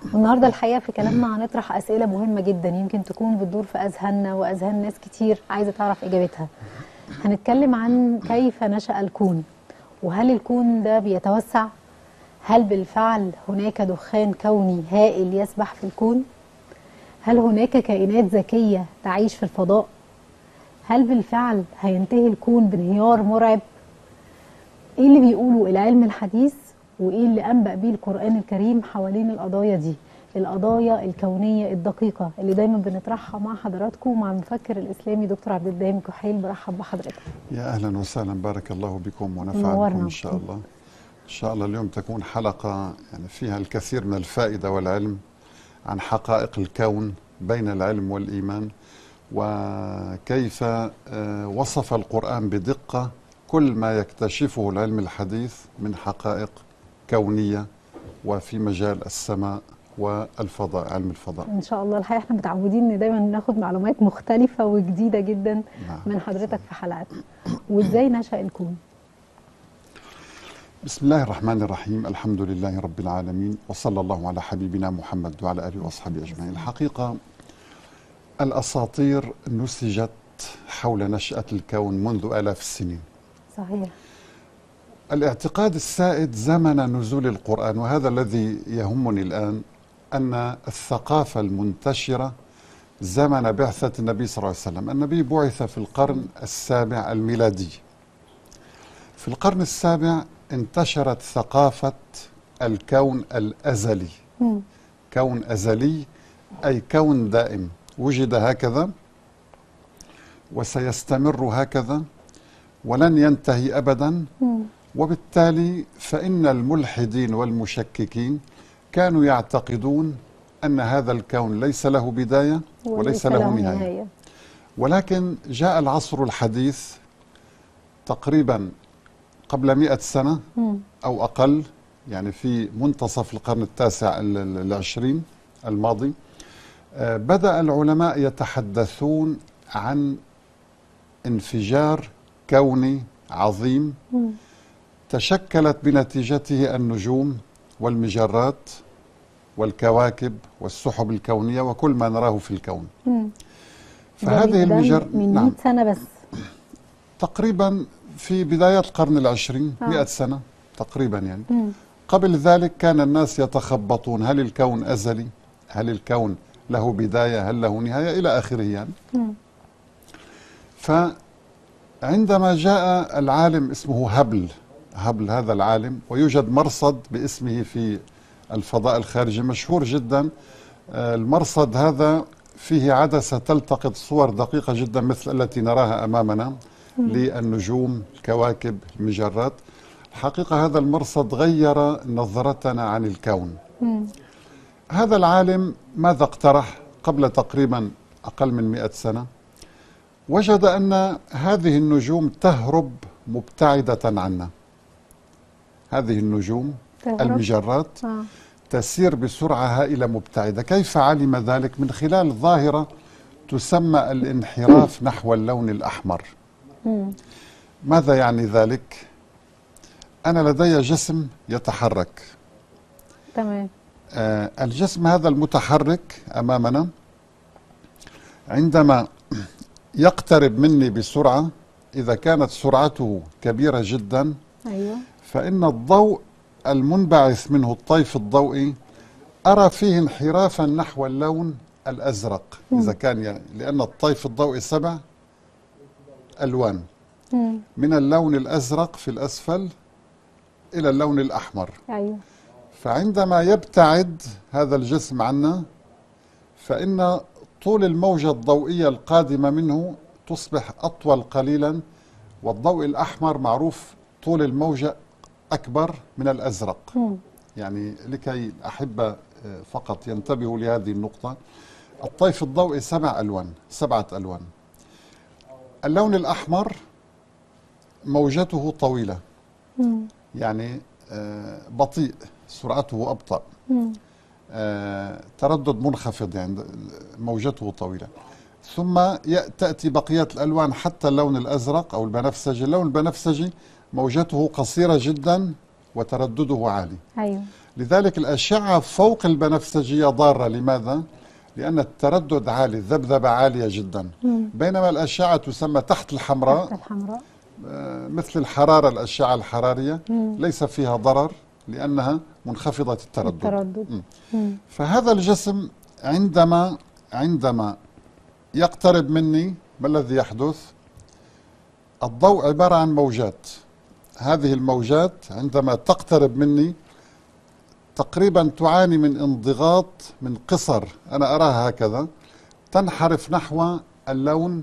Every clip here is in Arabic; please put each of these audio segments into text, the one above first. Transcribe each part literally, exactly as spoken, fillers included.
والنهارده الحقيقه في كلامنا هنطرح اسئله مهمه جدا يمكن تكون بتدور في اذهاننا واذهان ناس كتير عايزه تعرف اجابتها. هنتكلم عن كيف نشأ الكون، وهل الكون ده بيتوسع؟ هل بالفعل هناك دخان كوني هائل يسبح في الكون؟ هل هناك كائنات ذكيه تعيش في الفضاء؟ هل بالفعل هينتهي الكون بانهيار مرعب؟ ايه اللي بيقوله العلم الحديث وايه اللي انبأ بيه القرآن الكريم حوالين القضايا دي، القضايا الكونية الدقيقة اللي دايما بنطرحها مع حضراتكم ومع المفكر الإسلامي دكتور عبد الدايم كحيل. برحب بحضرتك. يا أهلا وسهلا، بارك الله بكم ونفع بكم إن شاء الله. إن شاء الله اليوم تكون حلقة يعني فيها الكثير من الفائدة والعلم عن حقائق الكون بين العلم والإيمان، وكيف وصف القرآن بدقة كل ما يكتشفه العلم الحديث من حقائق كونية وفي مجال السماء والفضاء، علم الفضاء. ان شاء الله. الحقيقه احنا متعودين ان دايما ناخد معلومات مختلفه وجديده جدا نعم. من حضرتك في حلقاتنا. وازاي نشأ الكون؟ بسم الله الرحمن الرحيم، الحمد لله رب العالمين، وصلى الله على حبيبنا محمد وعلى اله واصحابه اجمعين. الحقيقه الاساطير نسجت حول نشأة الكون منذ آلاف السنين. صحيح. الاعتقاد السائد زمن نزول القرآن، وهذا الذي يهمني الآن، أن الثقافة المنتشرة زمن بعثة النبي صلى الله عليه وسلم. النبي بعث في القرن السابع الميلادي. في القرن السابع انتشرت ثقافة الكون الأزلي. م. كون أزلي أي كون دائم، وجد هكذا وسيستمر هكذا ولن ينتهي أبدا. م. وبالتالي فإن الملحدين والمشككين كانوا يعتقدون أن هذا الكون ليس له بداية وليس له نهاية. ولكن جاء العصر الحديث تقريبا قبل مئة سنة أو أقل، يعني في منتصف القرن التاسع العشرين الماضي، بدأ العلماء يتحدثون عن انفجار كوني عظيم تشكلت بنتيجته النجوم والمجرات والكواكب والسحب الكونية وكل ما نراه في الكون. مم. فهذه المجر من نعم. مئة سنة بس تقريبا، في بداية القرن العشرين آه. مئة سنة تقريبا يعني. مم. قبل ذلك كان الناس يتخبطون، هل الكون أزلي؟ هل الكون له بداية؟ هل له نهاية؟ إلى آخره يعني. مم. فعندما جاء العالم اسمه هابل، هابل هذا العالم، ويوجد مرصد باسمه في الفضاء الخارجي مشهور جدا. المرصد هذا فيه عدسة تلتقط صور دقيقة جدا مثل التي نراها أمامنا للنجوم، الكواكب، المجرات. الحقيقة هذا المرصد غير نظرتنا عن الكون. هذا العالم ماذا اقترح قبل تقريبا أقل من مئة سنة؟ وجد أن هذه النجوم تهرب مبتعدة عنا. هذه النجوم تهرب. المجرات آه. تسير بسرعة هائلة مبتعدة. كيف علم ذلك؟ من خلال ظاهرة تسمى الانحراف نحو اللون الأحمر. مم. ماذا يعني ذلك؟ أنا لدي جسم يتحرك. تمام. آه الجسم هذا المتحرك أمامنا عندما يقترب مني بسرعة، إذا كانت سرعته كبيرة جدا أيوة. فإن الضوء المنبعث منه الطيف الضوئي أرى فيه انحرافا نحو اللون الأزرق. مم. إذا كان يعني لأن الطيف الضوئي سبع ألوان. مم. من اللون الأزرق في الأسفل إلى اللون الأحمر. أيوة. فعندما يبتعد هذا الجسم عنا فإن طول الموجة الضوئية القادمة منه تصبح أطول قليلا، والضوء الأحمر معروف طول الموجة أكبر من الأزرق. م. يعني لكي الأحبة فقط ينتبهوا لهذه النقطة، الطيف الضوئي سبع ألوان، سبعة ألوان. اللون الأحمر موجته طويلة، م. يعني بطيء، سرعته أبطأ، تردد منخفض، يعني موجته طويلة. ثم تأتي بقية الألوان حتى اللون الأزرق أو البنفسجي. اللون البنفسجي موجته قصيرة جدا وتردده عالي. أيوة. لذلك الأشعة فوق البنفسجية ضارة. لماذا؟ لأن التردد عالي، الذبذبة عالية جدا. مم. بينما الأشعة تسمى تحت الحمراء، تحت الحمراء آه، مثل الحرارة، الأشعة الحرارية مم. ليس فيها ضرر لأنها منخفضة التردد. التردد. مم. مم. فهذا الجسم عندما عندما يقترب مني، ما الذي يحدث؟ الضوء عبارة عن موجات. هذه الموجات عندما تقترب مني تقريبا تعاني من انضغاط، من قصر، أنا أراها هكذا، تنحرف نحو اللون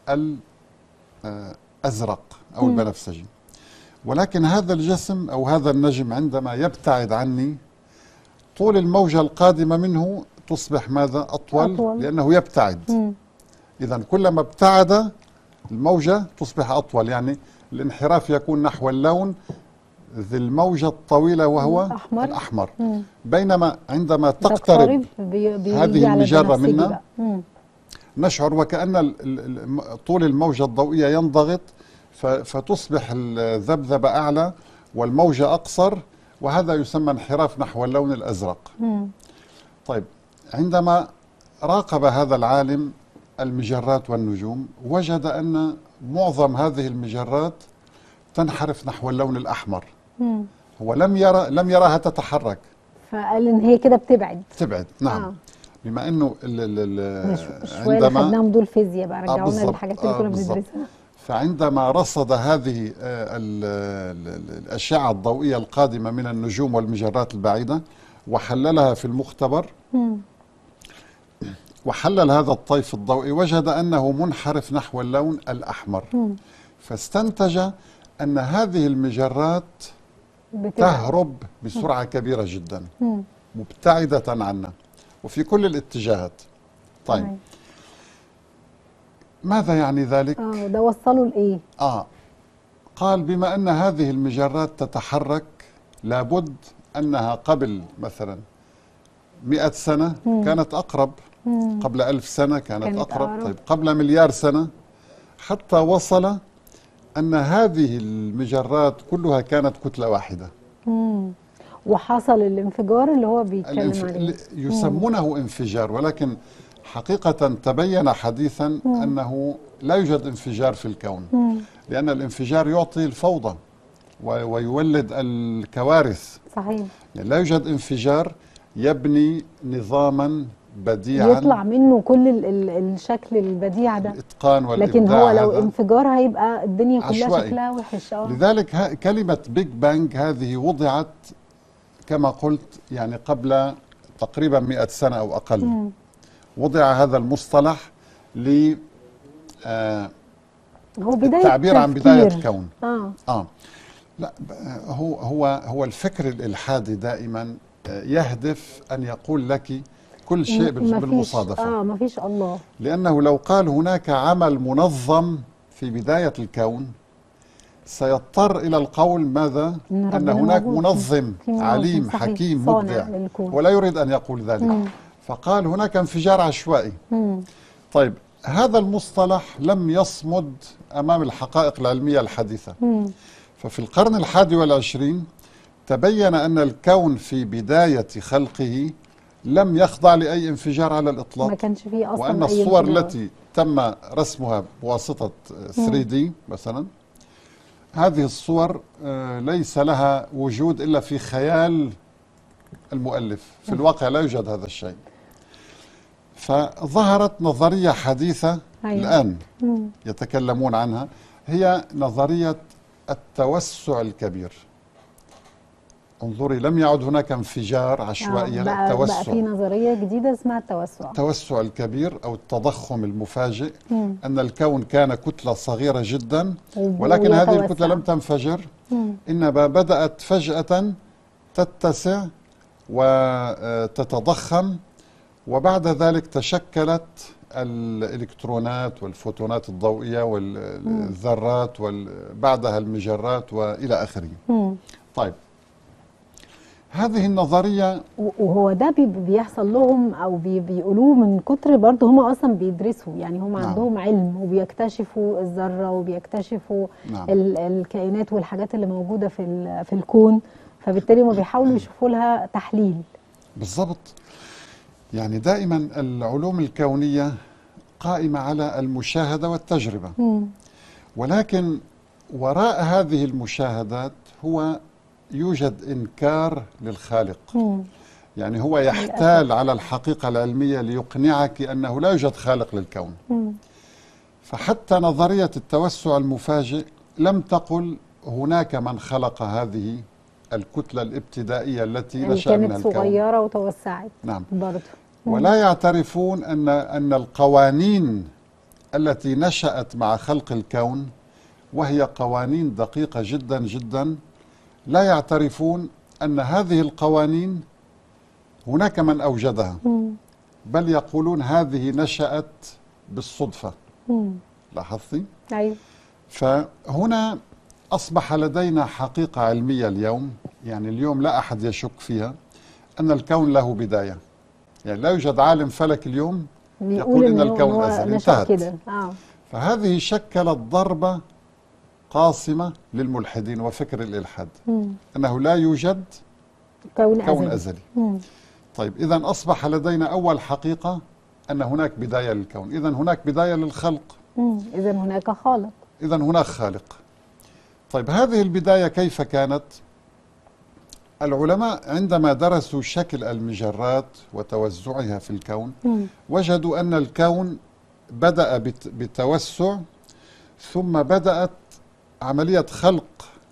الأزرق أو مم. البنفسجي. ولكن هذا الجسم أو هذا النجم عندما يبتعد عني، طول الموجة القادمة منه تصبح ماذا؟ أطول, أطول. لأنه يبتعد. إذا كلما ابتعد الموجة تصبح أطول، يعني الانحراف يكون نحو اللون ذي الموجة الطويلة وهو الأحمر, الأحمر. مم. بينما عندما تقترب بي بي هذه المجرة منا مم. نشعر وكأن ال- ال- طول الموجة الضوئية ينضغط، ف- فتصبح الذبذبة أعلى والموجة أقصر، وهذا يسمى انحراف نحو اللون الأزرق. مم. طيب، عندما راقب هذا العالم المجرات والنجوم وجد أن معظم هذه المجرات تنحرف نحو اللون الأحمر. مم. هو لم يرى لم يراها تتحرك، فقال ان هي كده بتبعد. تبعد. نعم. آه. بما انه ال ال مش شويه اللي خدناهم دول فيزياء بقى، رجعونا بالضبط. للحاجات اللي آه كنا بالضبط. بندرسها. فعندما رصد هذه آه، ال- ال- الأشعة الضوئية القادمة من النجوم والمجرات البعيدة وحللها في المختبر، مم. وحلل هذا الطيف الضوئي، وجد أنه منحرف نحو اللون الأحمر. مم. فاستنتج أن هذه المجرات بتبعد. تهرب بسرعة كبيرة جدا، مم. مبتعدة عنا وفي كل الاتجاهات. طيب، تمام. ماذا يعني ذلك؟ اه ده وصله لايه؟ آه قال بما أن هذه المجرات تتحرك لابد أنها قبل مثلا مئة سنة مم. كانت أقرب، مم. قبل ألف سنة كانت, كانت أقرب. أقرب. طيب، قبل مليار سنة، حتى وصل أن هذه المجرات كلها كانت كتلة واحدة. مم. وحصل الانفجار اللي هو بيتكلم الانف... عليه. يسمونه انفجار، ولكن حقيقة تبين حديثا مم. أنه لا يوجد انفجار في الكون، مم. لأن الانفجار يعطي الفوضى و- ويولد الكوارث. صحيح. يعني لا يوجد انفجار يبني نظاما بديعا يطلع منه كل ال ال الشكل البديع ده، الإتقان والإبداع. لكن هو لو هذا انفجار هيبقى الدنيا كلها عشوائي. شكلها وحش. اه لذلك ه- كلمة بيج بانج هذه وضعت كما قلت يعني قبل تقريبا مئة سنة أو أقل. مم. وضع هذا المصطلح ل آه، هو بداية التعبير عن بداية تفكير. الكون. اه آه لا، ب- هو هو هو الفكر الإلحادي دائما آه، يهدف أن يقول لك كل شيء بال- مفيش- بالمصادفة. اه ما فيش الله. لأنه لو قال هناك عمل منظم في بداية الكون سيضطر إلى القول ماذا؟ إن أن ربنا هناك موجود. منظم في منظم، عليم صحيح. حكيم صانع مبدع، للكون. ولا يريد أن يقول ذلك. مم. فقال هناك انفجار عشوائي. مم. طيب، هذا المصطلح لم يصمد أمام الحقائق العلمية الحديثة. مم. ففي القرن الحادي والعشرين تبين أن الكون في بداية خلقه لم يخضع لأي انفجار على ما الإطلاق، كانش فيه اصلا وأن أي الصور انفجار. التي تم رسمها بواسطة ثري دي مثلا، هذه الصور آه، ليس لها وجود إلا في خيال المؤلف، في الواقع لا يوجد هذا الشيء. فظهرت نظرية حديثة أيوة. الآن مم. يتكلمون عنها، هي نظرية التوسع الكبير. انظري، لم يعد هناك انفجار عشوائي، آه، لا، بقى, بقى توسع. في نظرية جديدة اسمها التوسع. التوسع الكبير أو التضخم المفاجئ، مم. أن الكون كان كتلة صغيرة جدا، وب- ولكن هذه ويتوسع. الكتلة لم تنفجر، مم. إنما بدأت فجأة تتسع وتتضخم، وبعد ذلك تشكلت الإلكترونات والفوتونات الضوئية والذرات وبعدها المجرات وإلى آخره. مم. طيب، هذه النظرية وهو ده بي- بيحصل لهم او بي بيقولوه من كتر برضه هم اصلا بيدرسوا، يعني هم نعم. عندهم علم وبيكتشفوا الذره وبيكتشفوا نعم. ال الكائنات والحاجات اللي موجوده في ال- في الكون. فبالتالي هم بيحاولوا يشوفوا لها تحليل. بالضبط. يعني دائما العلوم الكونية قائمة على المشاهدة والتجربة، مم. ولكن وراء هذه المشاهدات هو يوجد إنكار للخالق. مم. يعني هو يحتال على الحقيقة العلمية ليقنعك أنه لا يوجد خالق للكون. مم. فحتى نظرية التوسع المفاجئ لم تقل هناك من خلق هذه الكتلة الابتدائية التي يعني نشأ منها كانت الكون. صغيرة وتوسعت. نعم. برضه. ولا يعترفون أن أن القوانين التي نشأت مع خلق الكون، وهي قوانين دقيقة جدا جدا، لا يعترفون أن هذه القوانين هناك من أوجدها، مم. بل يقولون هذه نشأت بالصدفة. مم. لاحظتي؟ أيوه. فهنا أصبح لدينا حقيقة علمية اليوم، يعني اليوم لا أحد يشك فيها، أن الكون له بداية. يعني لا يوجد عالم فلك اليوم يقول إن الكون أزلي، انتهت. كده. آه. فهذه شكلت ضربة قاصمة للملحدين وفكر الإلحاد. مم. أنه لا يوجد كون, كون أزلي. أزلي. مم. طيب إذن أصبح لدينا أول حقيقة أن هناك بداية للكون، إذن هناك بداية للخلق، إذن هناك خالق. إذن هناك خالق. طيب هذه البداية كيف كانت؟ العلماء عندما درسوا شكل المجرات وتوزعها في الكون مم. وجدوا أن الكون بدأ بت- بالتوسع، ثم بدأت عملية خلق،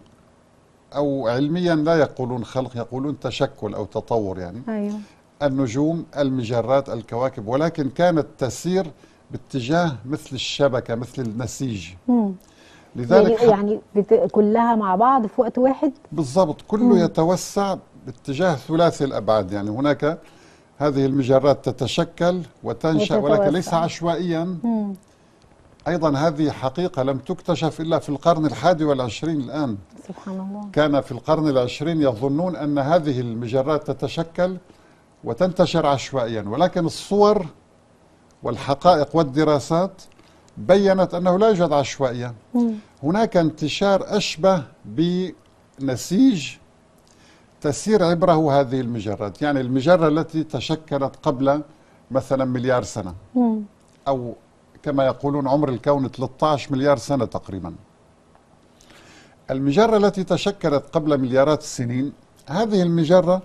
أو علميا لا يقولون خلق، يقولون تشكل أو تطور، يعني أيوه. النجوم، المجرات، الكواكب، ولكن كانت تسير باتجاه مثل الشبكة، مثل النسيج. مم. لذلك يعني, يعني بت... كلها مع بعض في وقت واحد. بالضبط كله مم. يتوسع باتجاه ثلاثي الأبعاد. يعني هناك هذه المجرات تتشكل وتنشأ، وتتوسع. ولكن ليس عشوائيا. مم. أيضا هذه حقيقة لم تكتشف إلا في القرن الحادي والعشرين الآن. سبحان الله. كان في القرن العشرين يظنون أن هذه المجرات تتشكل وتنتشر عشوائيا، ولكن الصور والحقائق والدراسات بيّنت أنه لا يوجد عشوائية. مم. هناك انتشار أشبه بنسيج تسير عبره هذه المجرات. يعني المجرة التي تشكلت قبل مثلا مليار سنة، مم. أو كما يقولون عمر الكون ثلاثة عشر مليار سنة تقريبا. المجرة التي تشكلت قبل مليارات السنين، هذه المجرة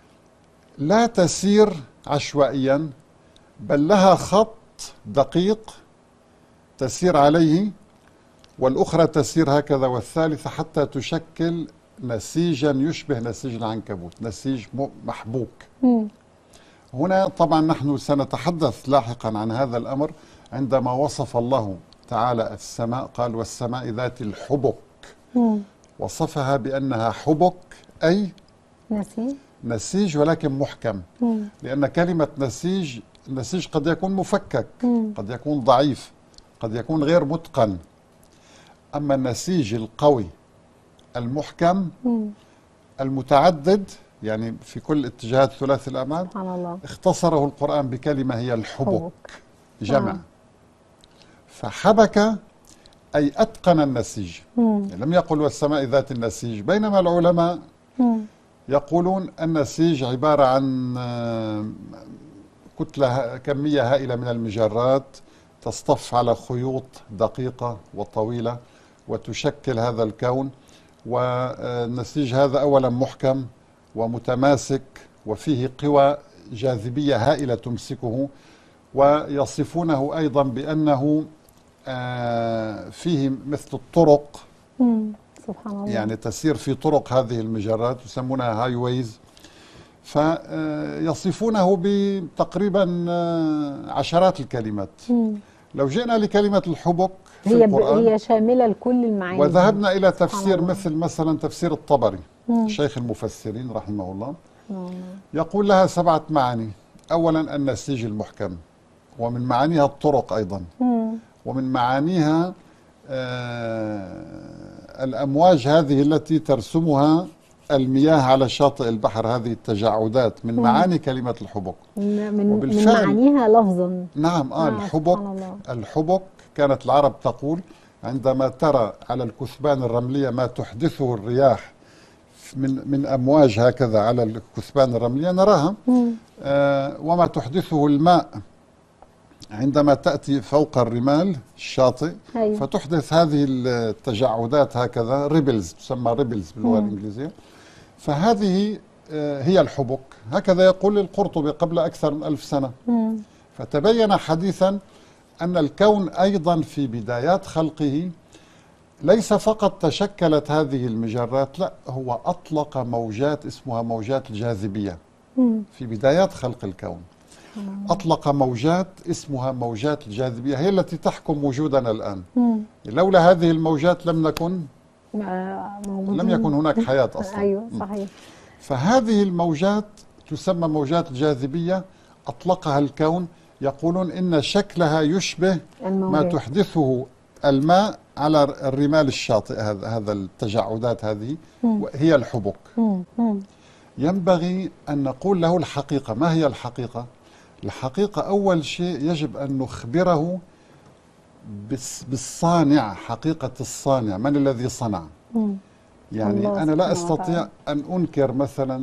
لا تسير عشوائيا، بل لها خط دقيق تسير عليه، والأخرى تسير هكذا، والثالثة، حتى تشكل نسيجا يشبه نسيج العنكبوت، نسيج محبوك. مم. هنا طبعا نحن سنتحدث لاحقا عن هذا الأمر. عندما وصف الله تعالى السماء قال والسماء ذات الحبك، مم. وصفها بأنها حبك أي نسيج. نسيج ولكن محكم. مم. لأن كلمة نسيج، النسيج قد يكون مفكك، مم. قد يكون ضعيف، قد يكون غير متقن. أما النسيج القوي المحكم مم. المتعدد، يعني في كل اتجاهات ثلاثي الأبعاد، سبحان الله. اختصره القرآن بكلمة هي الحبك، حبك. جمع. آه. فحبك أي أتقن النسيج. مم. يعني لم يقل والسماء ذات النسيج، بينما العلماء مم. يقولون النسيج عبارة عن كتلة كمية هائلة من المجرات تصطف على خيوط دقيقة وطويلة وتشكل هذا الكون. والنسيج هذا أولا محكم ومتماسك وفيه قوى جاذبية هائلة تمسكه، ويصفونه أيضا بأنه فيه مثل الطرق. مم. سبحان الله. يعني تسير في طرق هذه المجرات يسمونها هاي ويز. فيصفونه بتقريبا عشرات الكلمات. مم. لو جئنا لكلمة الحبك في هي القرآن، هي شاملة لكل المعاني، وذهبنا إلى تفسير مثل مثلا تفسير الطبري، مم. شيخ المفسرين رحمه الله، مم. يقول لها سبعة معاني. أولا النسيج المحكم، ومن معانيها الطرق أيضا، مم. ومن معانيها آه الأمواج هذه التي ترسمها المياه على شاطئ البحر، هذه التجاعدات من معاني كلمة الحبك. من, من معانيها لفظا. نعم آه, آه الحبك. الحبك كانت العرب تقول عندما ترى على الكثبان الرملية ما تحدثه الرياح من من أمواج هكذا على الكثبان الرملية نراها. آه وما تحدثه الماء عندما تأتي فوق الرمال الشاطئ. أيوة. فتحدث هذه التجعدات هكذا، ريبلز، تسمى ريبلز باللغة الإنجليزية. فهذه آه هي الحبك، هكذا يقول القرطبي قبل أكثر من ألف سنة. مم. فتبين حديثا أن الكون أيضا في بدايات خلقه ليس فقط تشكلت هذه المجرات، لا، هو أطلق موجات اسمها موجات الجاذبية. مم. في بدايات خلق الكون أطلق موجات اسمها موجات الجاذبية، هي التي تحكم وجودنا الآن. مم. لولا هذه الموجات لم نكن لم يكن هناك حياة أصلا. أيوة صحيح. فهذه الموجات تسمى موجات الجاذبية، أطلقها الكون. يقولون إن شكلها يشبه الموجات. ما تحدثه الماء على الرمال الشاطئ، هذا هذا التجعدات هذه مم. هي الحبك. مم. مم. ينبغي أن نقول له الحقيقة. ما هي الحقيقة؟ الحقيقة أول شيء يجب أن نخبره بالصانع، حقيقة الصانع، من الذي صنع. مم. يعني أنا لا أستطيع أن أنكر مثلا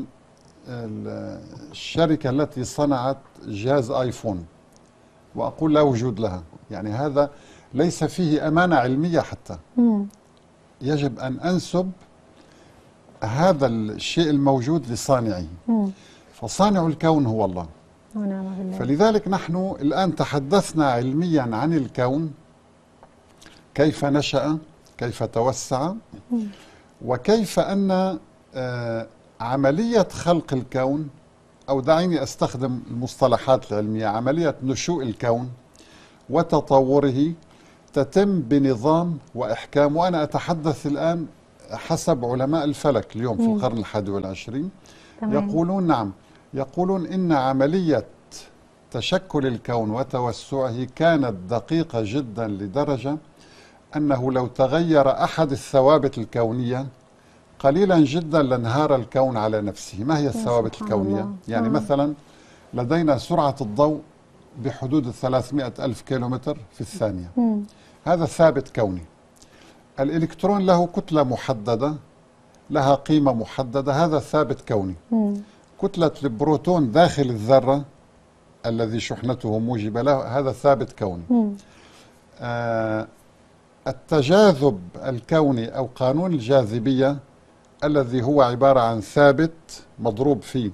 الشركة التي صنعت جهاز آيفون وأقول لا وجود لها، يعني هذا ليس فيه أمانة علمية حتى. مم. يجب أن أنسب هذا الشيء الموجود لصانعه. مم. فصانع الكون هو الله. ونعم بالله. فلذلك نحن الآن تحدثنا علميا عن الكون، كيف نشأ، كيف توسع، مم. وكيف أن آه عملية خلق الكون، أو دعيني أستخدم المصطلحات العلمية، عملية نشوء الكون وتطوره تتم بنظام وإحكام. وأنا أتحدث الآن حسب علماء الفلك اليوم في القرن الحادي والعشرين. يقولون نعم، يقولون إن عملية تشكل الكون وتوسعه كانت دقيقة جدا لدرجة أنه لو تغير أحد الثوابت الكونية قليلا جدا لانهار الكون على نفسه. ما هي الثوابت الكونية؟ الله. يعني آه. مثلا لدينا سرعة الضوء بحدود ثلاثمائة ألف كيلومتر في الثانية. مم. هذا ثابت كوني. الإلكترون له كتلة محددة، لها قيمة محددة، هذا ثابت كوني. مم. كتلة البروتون داخل الذرة الذي شحنته موجبة له، هذا ثابت كوني. آه التجاذب الكوني أو قانون الجاذبية الذي هو عبارة عن ثابت مضروب في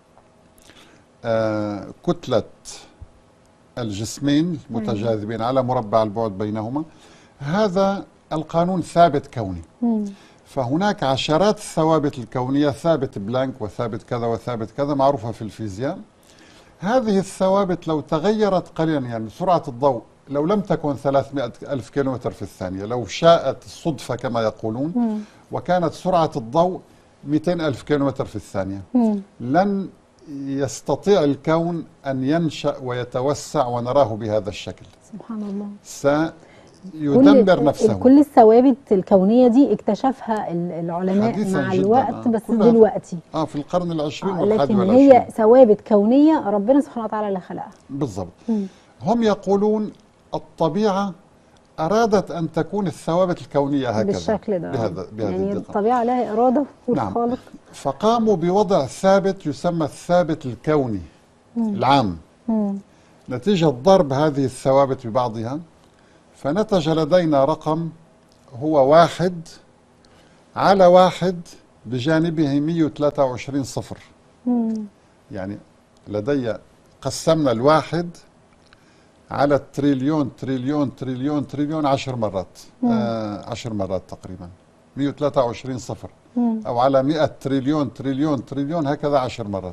آه كتلة الجسمين المتجاذبين على مربع البعد بينهما، هذا القانون ثابت كوني. مم. فهناك عشرات الثوابت الكونية، ثابت بلانك وثابت كذا وثابت كذا، معروفة في الفيزياء. هذه الثوابت لو تغيرت قليلا، يعني سرعة الضوء لو لم تكن ثلاثمائة ألف كيلومتر في الثانية، لو شاءت الصدفة كما يقولون، مم. وكانت سرعة الضوء مئتين ألف كيلومتر في الثانية، مم. لن يستطيع الكون أن ينشأ ويتوسع ونراه بهذا الشكل. سبحان الله. سيدمر نفسه. كل الثوابت الكونية دي اكتشفها العلماء مع الوقت، بس دلوقتي اه في القرن العشرين آه والحادي لكن والعشرين هي ثوابت كونية ربنا سبحانه وتعالى اللي خلقها. بالضبط. هم يقولون الطبيعة أرادت أن تكون الثوابت الكونية هكذا بالشكل ده، بهذا بهذه يعني الدقة. الطبيعة لها إرادة والخالق. نعم. فقاموا بوضع ثابت يسمى الثابت الكوني مم. العام، مم. نتيجة ضرب هذه الثوابت ببعضها، فنتج لدينا رقم هو واحد على واحد بجانبه مئة وثلاثة وعشرين صفر. مم. يعني لدي قسمنا الواحد على التريليون تريليون تريليون تريليون عشر مرات، آه عشر مرات تقريبا، مئة وثلاثة وعشرين صفر. مم. أو على مئة تريليون تريليون تريليون، هكذا عشر مرات.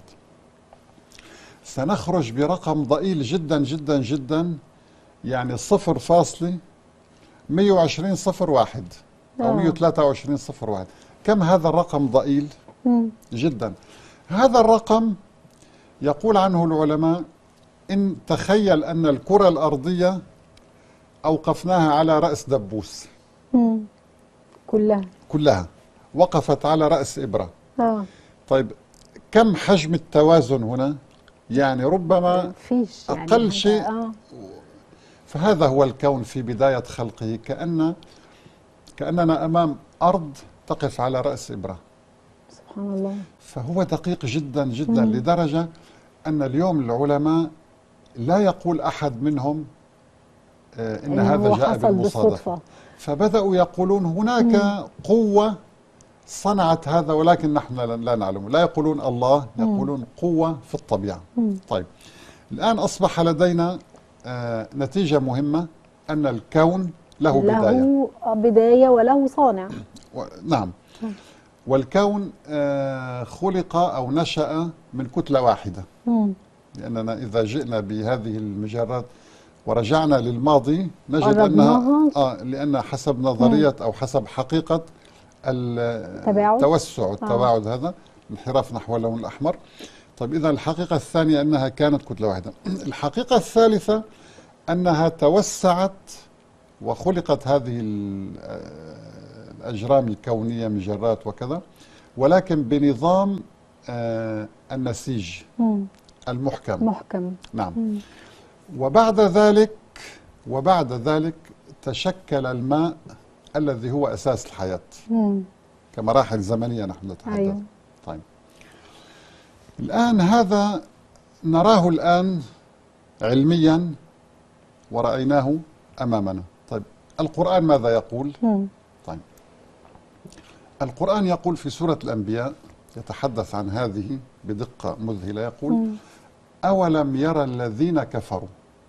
سنخرج برقم ضئيل جدا جدا جدا، يعني صفر فاصلة مئة وعشرين صفر واحد أو مئة وثلاثة وعشرين صفر واحد. كم هذا الرقم ضئيل؟ مم. جدا. هذا الرقم يقول عنه العلماء إن تخيل أن الكرة الأرضية أوقفناها على رأس دبوس. مم. كلها كلها وقفت على رأس إبرة. آه. طيب كم حجم التوازن هنا؟ يعني ربما فيش يعني أقل شيء. آه. فهذا هو الكون في بداية خلقه، كأن كأننا أمام أرض تقف على رأس إبرة. سبحان الله. فهو دقيق جدا جدا، مم. لدرجة أن اليوم العلماء لا يقول أحد منهم آه، إن إن هذا هو جاء حصل بالمصادفة. بالصدفة. فبدأوا يقولون هناك مم. قوة صنعت هذا، ولكن نحن لا نعلم. لا يقولون الله، يقولون قوة في الطبيعة. مم. طيب، الآن أصبح لدينا آه، نتيجة مهمة، أن الكون له بداية. له بداية وله صانع. و... نعم. والكون آه، خلق أو نشأ من كتلة واحدة. مم. لأننا إذا جئنا بهذه المجرات ورجعنا للماضي نجد قربناها. أنها آه لأن حسب نظرية أو حسب حقيقة تباعد. التوسع والتباعد، آه. هذا انحراف نحو اللون الأحمر. طيب، إذا الحقيقة الثانية أنها كانت كتلة واحدة. الحقيقة الثالثة أنها توسعت وخلقت هذه الأجرام الكونية، مجرات وكذا، ولكن بنظام آه النسيج مم. المحكم. محكم. نعم. مم. وبعد ذلك وبعد ذلك تشكل الماء الذي هو أساس الحياة. مم. كمراحل زمنية نحن نتحدث. أيوه. طيب، الآن هذا نراه الآن علميا ورأيناه أمامنا. طيب، القرآن ماذا يقول؟ مم. طيب، القرآن يقول في سورة الأنبياء، يتحدث عن هذه بدقة مذهلة، يقول: مم. أولم يرى الذين كفروا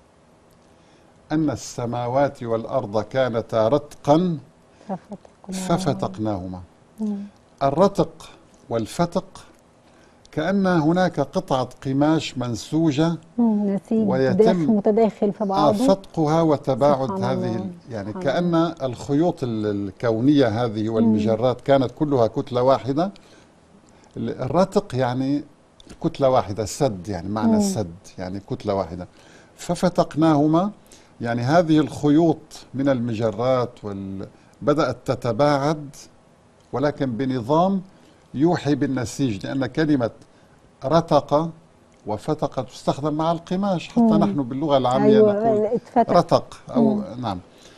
أن السماوات والأرض كانتا رتقا ففتقناهما. ففتقناهما. مم. الرتق والفتق كأن هناك قطعة قماش منسوجة مم. نسيج ويتم داخل متداخل في آه بعضه. فتقها وتباعد سبحان هذه الله. ال- يعني سبحان كأن الله. الخيوط ال- الكونية هذه والمجرات كانت كلها كتلة واحدة. ال- الرتق يعني كتلة واحدة، سد يعني معنى مم. السد يعني كتلة واحدة. ففتقناهما يعني هذه الخيوط من المجرات وال... بدأت تتباعد، ولكن بنظام يوحي بالنسيج، لأن كلمة رتق وفتق تستخدم مع القماش، حتى مم. نحن باللغة العامية أيوه نقول اتفتق. رتق أو مم. نعم.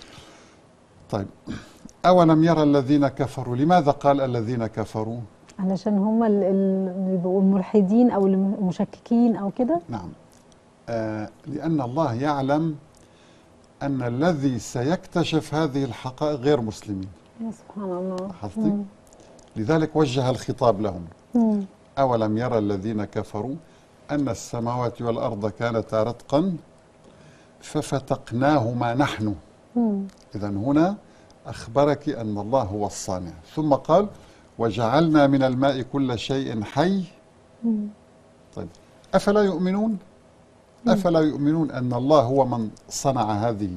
طيب، أولم يرى الذين كفروا. لماذا قال الذين كفروا؟ علشان هم ال- ال- بيبقوا الملحدين أو المشككين أو كده. نعم. آه لأن الله يعلم أن الذي سيكتشف هذه الحقائق غير مسلمين. يا سبحان الله. لاحظتي؟ مم. لذلك وجه الخطاب لهم: مم. أولم يرى الذين كفروا أن السماوات والأرض كانتا رتقا ففتقناهما نحن. مم. إذا هنا أخبرك أن الله هو الصانع، ثم قال: وجعلنا من الماء كل شيء حي. مم. طيب، أفلا يؤمنون؟ أفلا يؤمنون أن الله هو من صنع هذه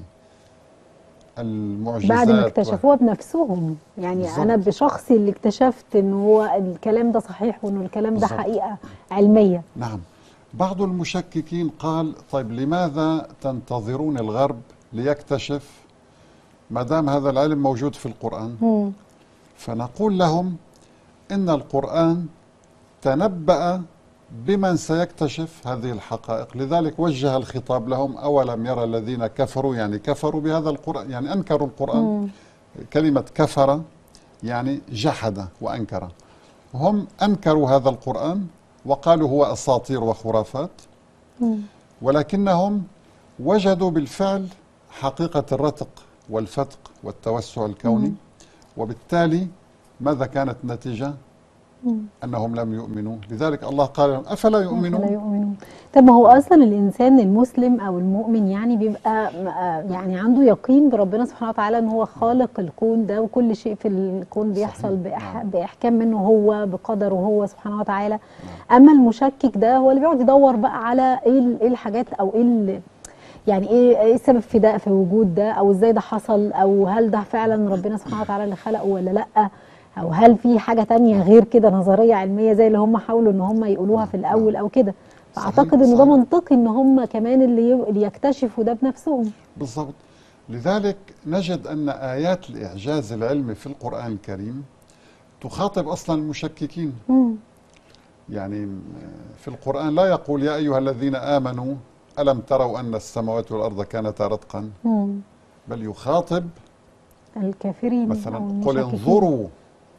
المعجزات؟ بعد ما اكتشفوها بنفسهم، يعني بالظبط. أنا بشخصي اللي اكتشفت إن هو الكلام ده صحيح وإنه الكلام ده بالظبط. حقيقة علمية. نعم. بعض المشككين قال: طيب، لماذا تنتظرون الغرب ليكتشف ما دام هذا العلم موجود في القرآن؟ مم. فنقول لهم إن القرآن تنبأ بمن سيكتشف هذه الحقائق، لذلك وجه الخطاب لهم: أولم يرى الذين كفروا، يعني كفروا بهذا القرآن، يعني أنكروا القرآن. مم. كلمة كفر يعني جحد وأنكر. هم أنكروا هذا القرآن وقالوا هو أساطير وخرافات، مم. ولكنهم وجدوا بالفعل حقيقة الرتق والفتق والتوسع الكوني. مم. وبالتالي ماذا كانت النتيجة؟ مم. أنهم لم يؤمنوا. لذلك الله قال لهم: أفلا لا يؤمنون؟ يؤمنون. طب ما هو اصلا الانسان المسلم او المؤمن يعني بيبقى م- يعني عنده يقين بربنا سبحانه وتعالى ان هو خالق الكون ده، وكل شيء في الكون بيحصل صحيح. بإح نعم. باحكام منه هو، بقدره هو سبحانه وتعالى. اما المشكك ده هو اللي بيقعد يدور بقى على ايه ال- ايه الحاجات او ايه ال- يعني ايه ايه السبب في ده، في وجود ده، او ازاي ده حصل، او هل ده فعلا ربنا سبحانه وتعالى اللي خلقه ولا لا، او هل في حاجه تانية غير كده، نظريه علميه زي اللي هم حاولوا ان هم يقولوها في الاول او كده. فاعتقد ان ده صحيح. منطقي ان هم كمان اللي ي- اللي يكتشفوا ده بنفسهم. بالضبط. لذلك نجد أن آيات الإعجاز العلمي في القرآن الكريم تخاطب أصلا المشككين. مم. يعني في القرآن لا يقول: يا أيها الذين آمنوا ألم تروا أن السماوات والأرض كانتا رتقا، مم. بل يخاطب الكافرين أو مثلا: قل المشككين. انظروا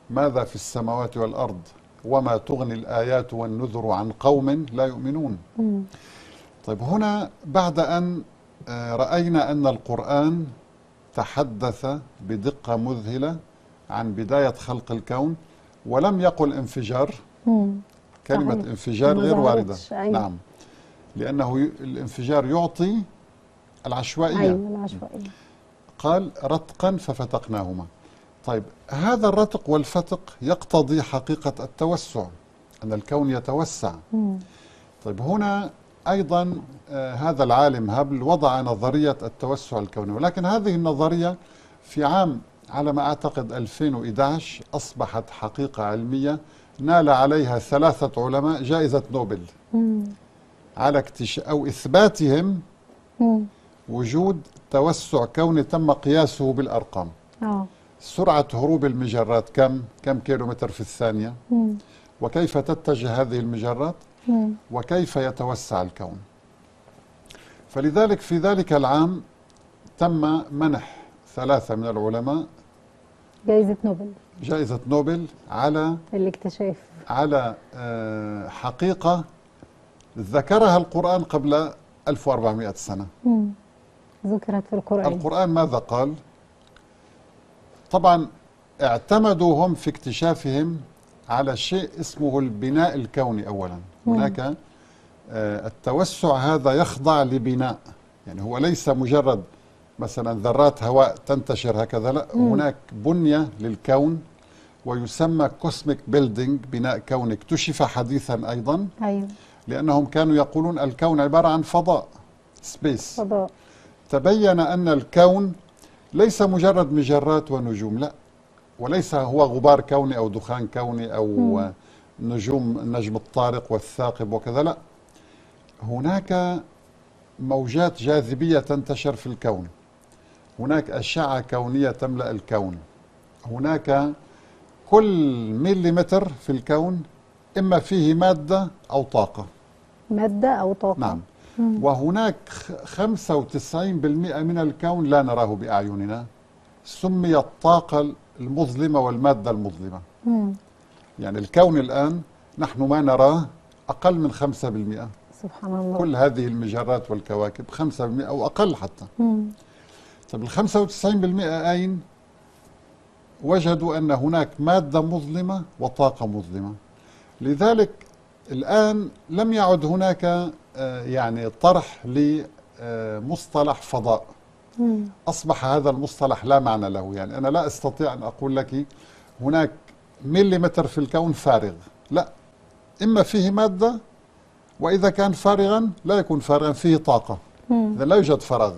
ماذا في السماوات والأرض وما تغني الآيات والنذر عن قوم لا يؤمنون. مم. طيب هنا بعد أن رأينا أن القرآن تحدث بدقة مذهلة عن بداية خلق الكون ولم يقل انفجار. مم. كلمة صحيح. انفجار ما غير واردة. ظهرتش. أيوة. نعم، لأنه ي- الانفجار يعطي العشوائية. أيوة العشوائية. قال رتقا ففتقناهما. طيب هذا الرتق والفتق يقتضي حقيقة التوسع، أن الكون يتوسع. مم. طيب هنا أيضا آه هذا العالم هابل وضع نظرية التوسع الكوني، ولكن هذه النظرية في عام على ما أعتقد ألفين وإحدى عشر أصبحت حقيقة علمية نال عليها ثلاثة علماء جائزة نوبل مم. على اكتشاف أو إثباتهم مم. وجود توسع كوني تم قياسه بالأرقام. اه. سرعة هروب المجرات كم كم كيلومتر في الثانية، مم. وكيف تتجه هذه المجرات، مم. وكيف يتوسع الكون. فلذلك في ذلك العام تم منح ثلاثة من العلماء جائزة نوبل جائزة نوبل على الاكتشاف. على آه، حقيقة ذكرها القرآن قبل ألف وأربعمائة سنة. مم. ذكرت في القرآن. القرآن ماذا قال؟ طبعا اعتمدوا هم في اكتشافهم على شيء اسمه البناء الكوني أولا. هناك آه، التوسع هذا يخضع لبناء، يعني هو ليس مجرد مثلا ذرات هواء تنتشر هكذا، لا، مم. هناك بنية للكون ويسمى كوسميك بيلدينج، بناء كوني اكتشف حديثا أيضا، أيوة. لأنهم كانوا يقولون الكون عبارة عن فضاء، سبيس. فضاء. تبين أن الكون ليس مجرد مجرات ونجوم، لا، وليس هو غبار كوني أو دخان كوني أو مم. نجوم النجم الطارق والثاقب وكذا، لا، هناك موجات جاذبية تنتشر في الكون، هناك أشعة كونية تملأ الكون، هناك كل مليمتر في الكون إما فيه مادة أو طاقة. مادة أو طاقة. نعم. مم. وهناك خمسة وتسعين بالمئة من الكون لا نراه بأعيننا، سمي الطاقة المظلمة والمادة المظلمة. مم. يعني الكون الآن نحن ما نراه أقل من خمسة بالمئة. سبحان الله. كل هذه المجرات والكواكب خمسة بالمئة أو أقل حتى. مم. طيب ال خمسة وتسعين بالمئة أين؟ وجدوا أن هناك مادة مظلمة وطاقة مظلمة. لذلك الآن لم يعد هناك آه، يعني طرح لمصطلح فضاء. مم. أصبح هذا المصطلح لا معنى له. يعني أنا لا أستطيع أن أقول لك هناك مليمتر في الكون فارغ، لا، إما فيه مادة، وإذا كان فارغا لا يكون فارغا، فيه طاقة. مم. إذا لا يوجد فراغ.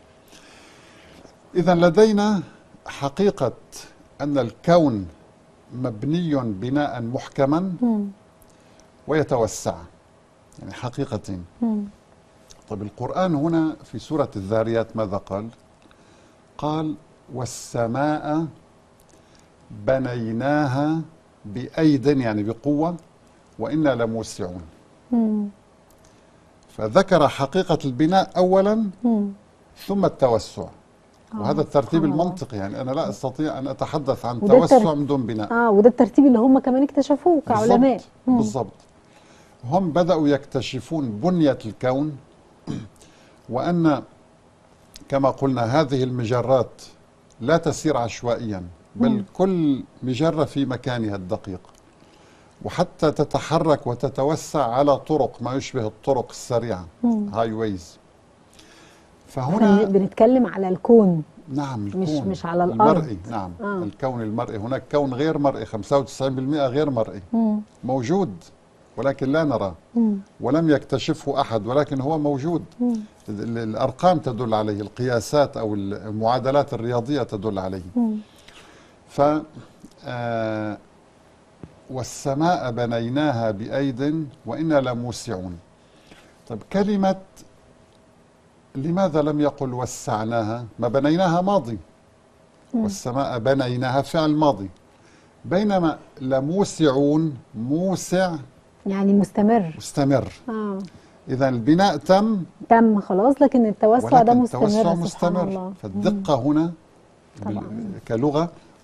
إذا لدينا حقيقة أن الكون مبني بناء محكما مم. ويتوسع، يعني حقيقتين. مم. طيب القرآن هنا في سورة الذاريات ماذا قال؟ قال والسماء بنيناها بأيد، يعني بقوة، وإنا لموسعون. مم. فذكر حقيقة البناء أولا مم. ثم التوسع. آه، وهذا الترتيب سبحان الله. المنطقي، يعني أنا لا أستطيع أن أتحدث عن وده توسع التر- من دون بناء. اه وده الترتيب اللي هم كمان اكتشفوه كعلماء. بالضبط. مم. بالضبط. هم بدأوا يكتشفون بنية الكون، وأن كما قلنا هذه المجرات لا تسير عشوائيا، بل مم. كل مجرة في مكانها الدقيق، وحتى تتحرك وتتوسع على طرق ما يشبه الطرق السريعة، مم. هاي ويز. احنا فهنا بنتكلم على الكون. نعم الكون مش- مش على الأرض. المرئي. نعم. آه. الكون المرئي. هناك كون غير مرئي، خمسة وتسعين بالمئة غير مرئي، مم. موجود ولكن لا نراه، مم. ولم يكتشفه أحد، ولكن هو موجود. مم. ال- الأرقام تدل عليه، القياسات أو المعادلات الرياضية تدل عليه. مم. ف آه، والسماء بنيناها بأيد وإنا لموسعون. طيب كلمة لماذا لم يقل وسعناها؟ ما بنيناها ماضي، مم. والسماء بنيناها فعل ماضي، بينما لموسعون موسع يعني مستمر. مستمر. اه إذا البناء تم تم خلاص، لكن التوسع ده ولكن مستمر. التوسع سبحان مستمر. الله. فالدقة هنا طبعاً. بال- كلغة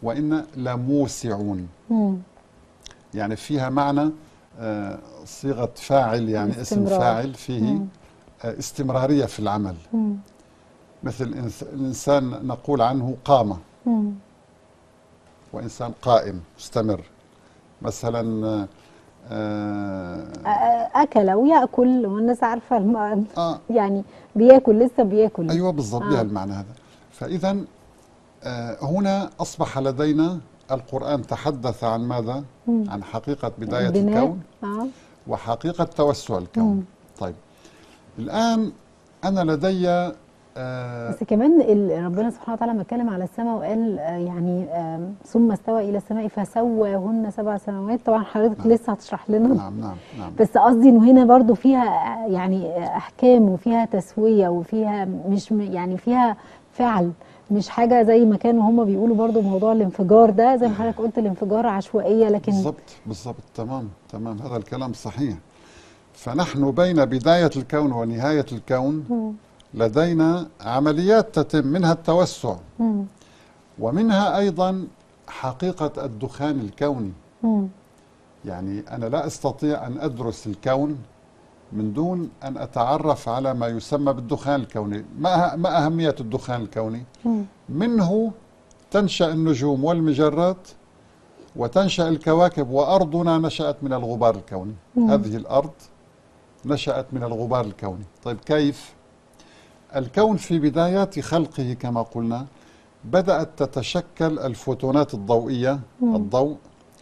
وإنا لموسعون. مم. يعني فيها معنى آه، صيغة فاعل، يعني اسم الاستمرار. فاعل فيه مم. آه، استمرارية في العمل. مم. مثل إنس- الإنسان نقول عنه قام، مم. وإنسان قائم مستمر. مثلا آه، آه، أ- اكل وياكل، والناس عارفه الم... آه يعني بياكل، لسه بياكل. أيوة بالضبط، آه. بها المعنى هذا. فإذا آه، هنا أصبح لدينا القرآن تحدث عن ماذا؟ مم. عن حقيقة بداية البناء. الكون اه. وحقيقة توسع الكون. مم. طيب الآن أنا لدي آه، بس كمان ال- ربنا سبحانه وتعالى لما اتكلم على السماء وقال آه، يعني آم، ثم استوى الى السماء فسواهن سبع سماوات. طبعا حضرتك نعم. لسه هتشرح لنا. نعم نعم نعم بس قصدي انه هنا برضو فيها آه، يعني آه، احكام، وفيها تسويه، وفيها مش م- يعني فيها فعل، مش حاجه زي ما كانوا هم بيقولوا برضو موضوع الانفجار ده، زي ما حضرتك قلت الانفجار عشوائيه. لكن بالضبط بالضبط تمام تمام، هذا الكلام صحيح. فنحن بين بداية الكون ونهاية الكون مم. لدينا عمليات تتم، منها التوسع مم. ومنها أيضا حقيقة الدخان الكوني. مم. يعني أنا لا أستطيع أن أدرس الكون من دون أن أتعرف على ما يسمى بالدخان الكوني. ما أه- ما أهمية الدخان الكوني؟ مم. منه تنشأ النجوم والمجرات وتنشأ الكواكب، وأرضنا نشأت من الغبار الكوني. مم. هذه الأرض نشأت من الغبار الكوني. طيب كيف؟ الكون في بدايات خلقه كما قلنا بدأت تتشكل الفوتونات الضوئية، مم. الضوء،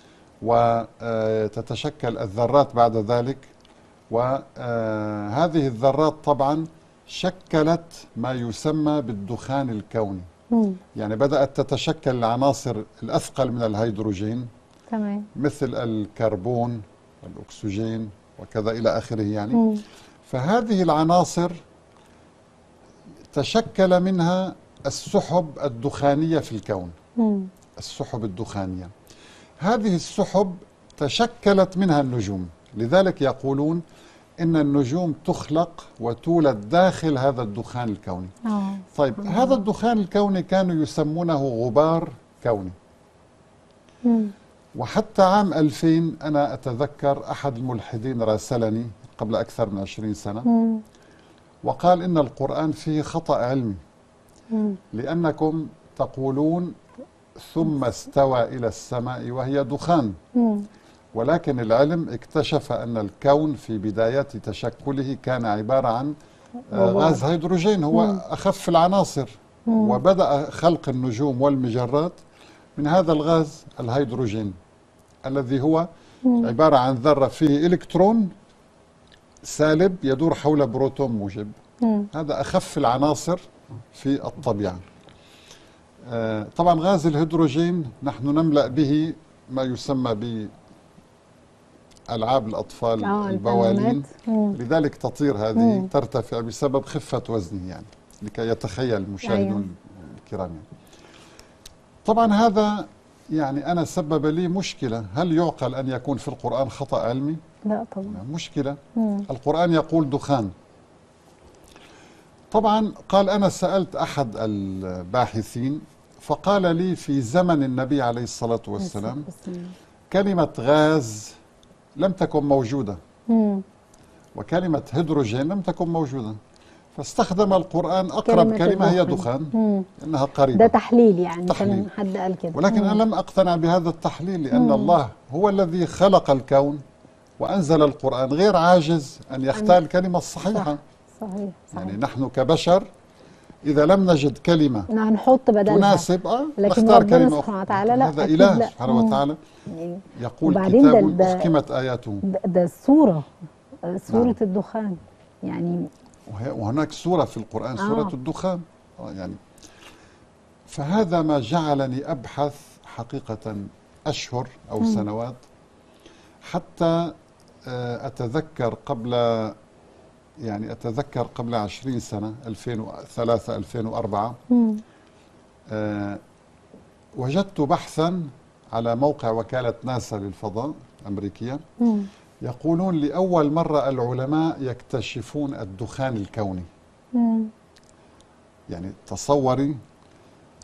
وتتشكل الذرات بعد ذلك. وهذه الذرات طبعا شكلت ما يسمى بالدخان الكوني. مم. يعني بدأت تتشكل العناصر الأثقل من الهيدروجين، تمام. مثل الكربون والأكسجين وكذا إلى آخره يعني. مم. فهذه العناصر تشكل منها السحب الدخانية في الكون. مم. السحب الدخانية هذه السحب تشكلت منها النجوم. لذلك يقولون إن النجوم تخلق وتولد داخل هذا الدخان الكوني. اه. طيب هذا الدخان الكوني كانوا يسمونه غبار كوني. مم. وحتى عام ألفين أنا أتذكر أحد الملحدين راسلني قبل أكثر من عشرين سنة مم. وقال إن القرآن فيه خطأ علمي، مم. لأنكم تقولون ثم استوى إلى السماء وهي دخان، مم. ولكن العلم اكتشف أن الكون في بدايات تشكله كان عبارة عن آه، غبار. غاز هيدروجين، هو مم. أخف العناصر. مم. وبدأ خلق النجوم والمجرات من هذا الغاز الهيدروجين الذي هو مم. عبارة عن ذرة فيه إلكترون سالب يدور حول بروتون موجب. مم. هذا أخف العناصر في الطبيعة. آه، طبعا غاز الهيدروجين نحن نملأ به ما يسمى بألعاب الأطفال اه، البوالين، البالونات. مم. لذلك تطير هذه، مم. ترتفع بسبب خفة وزنه، يعني لكي يتخيل المشاهدون أيوة. الكرام يعني. طبعا هذا يعني أنا سبب لي مشكلة. هل يعقل أن يكون في القرآن خطأ علمي؟ لا طبعا. مشكلة. مم. القرآن يقول دخان. طبعا قال أنا سألت أحد الباحثين فقال لي في زمن النبي عليه الصلاة والسلام بس- كلمة غاز لم تكن موجودة، مم. وكلمة هيدروجين لم تكن موجودة، فاستخدم القرآن أقرب كلمة كلمة هي الدخان. دخان، مم. إنها ده قريبة. تحليل يعني، تحليل. كان حد قال كده. ولكن مم. أنا لم أقتنع بهذا التحليل، لأن مم. الله هو الذي خلق الكون وأنزل القرآن، غير عاجز أن يختار الكلمة الصحيحة. صح. صحيح. صحيح. يعني نحن كبشر إذا لم نجد كلمة هنحط بدلها. تناسب آه لكن نختار ربنا كلمة سبحانه أخرى. وتعالى لا، هذا أكيد إله لا. سبحانه مم. وتعالى يعني يقول وبعدين ده- كتاب ده- أحكمت آياته. ده, ده الصورة صورة نعم. الدخان يعني. وهي- وهناك سورة في القرآن آه. سورة الدخان آه يعني. فهذا ما جعلني أبحث حقيقة أشهر أو مم. سنوات، حتى آه، أتذكر قبل يعني أتذكر قبل عشرين سنة ألفين وثلاثة ألفين وأربعة مم. آه، وجدت بحثا على موقع وكالة ناسا للفضاء الأمريكية مم. يقولون لأول مرة العلماء يكتشفون الدخان الكوني. مم. يعني تصوري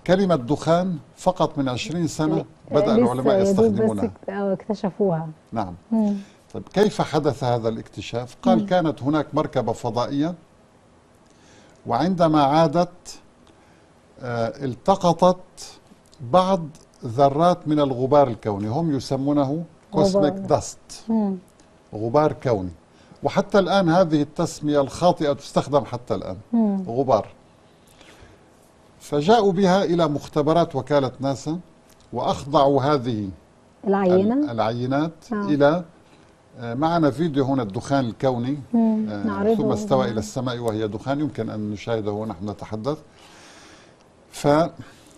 كلمة دخان فقط من عشرين سنة بدأ لسه العلماء يا دوب يستخدمونها. بس اكت- آه، اكتشفوها. نعم. مم. طيب كيف حدث هذا الاكتشاف؟ قال كانت هناك مركبة فضائية، وعندما عادت آه، التقطت بعض ذرات من الغبار الكوني، هم يسمونه كوسميك غبار. داست، مم. غبار كوني. وحتى الآن هذه التسمية الخاطئة تستخدم حتى الآن، مم. غبار. فجاءوا بها إلى مختبرات وكالة ناسا، وأخضعوا هذه العينة. العينات آه. إلى آه، معنا فيديو هنا الدخان الكوني، مم. آه، نعرضه. ثم استوى إلى السماء وهي دخان، يمكن أن نشاهده ونحن نتحدث. فهذه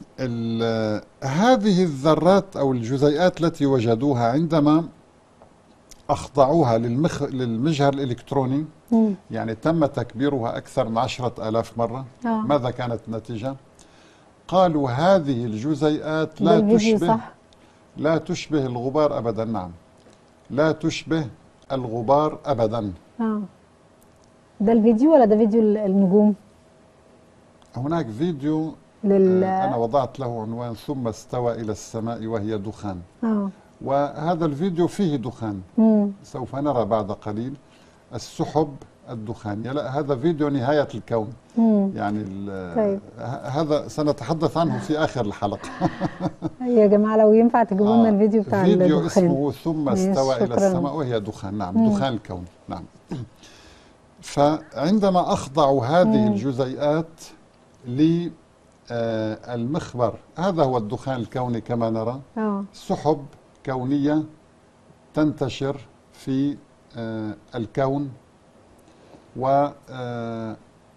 الذرات أو الجزيئات التي وجدوها عندما أخضعوها للمخ... للمجهر الإلكتروني، مم. يعني تم تكبيرها أكثر من عشرة آلاف مرة. آه. ماذا كانت النتيجة؟ قالوا هذه الجزيئات ده لا الفيديو تشبه صح؟ لا تشبه الغبار أبدا. نعم، لا تشبه الغبار أبدا. اه ده الفيديو ولا ده فيديو ال- النجوم؟ هناك فيديو لل آه، أنا وضعت له عنوان ثم استوى إلى السماء وهي دخان، اه وهذا الفيديو فيه دخان. مم. سوف نرى بعد قليل السحب الدخانية. لا، هذا فيديو نهاية الكون. مم. يعني ال- طيب. ه- هذا سنتحدث عنه في آخر الحلقة. يا جماعة لو ينفع تجيبوا لنا آه، الفيديو بتاع فيديو الدخان. اسمه ثم ماشي، استوى إلى شكراً. السماء وهي دخان. نعم، مم. دخان الكون. نعم. فعندما أخضعوا هذه مم. الجزيئات للمخبر، هذا هو الدخان الكوني كما نرى، اه سحب كونية تنتشر في آه، الكون. و آه،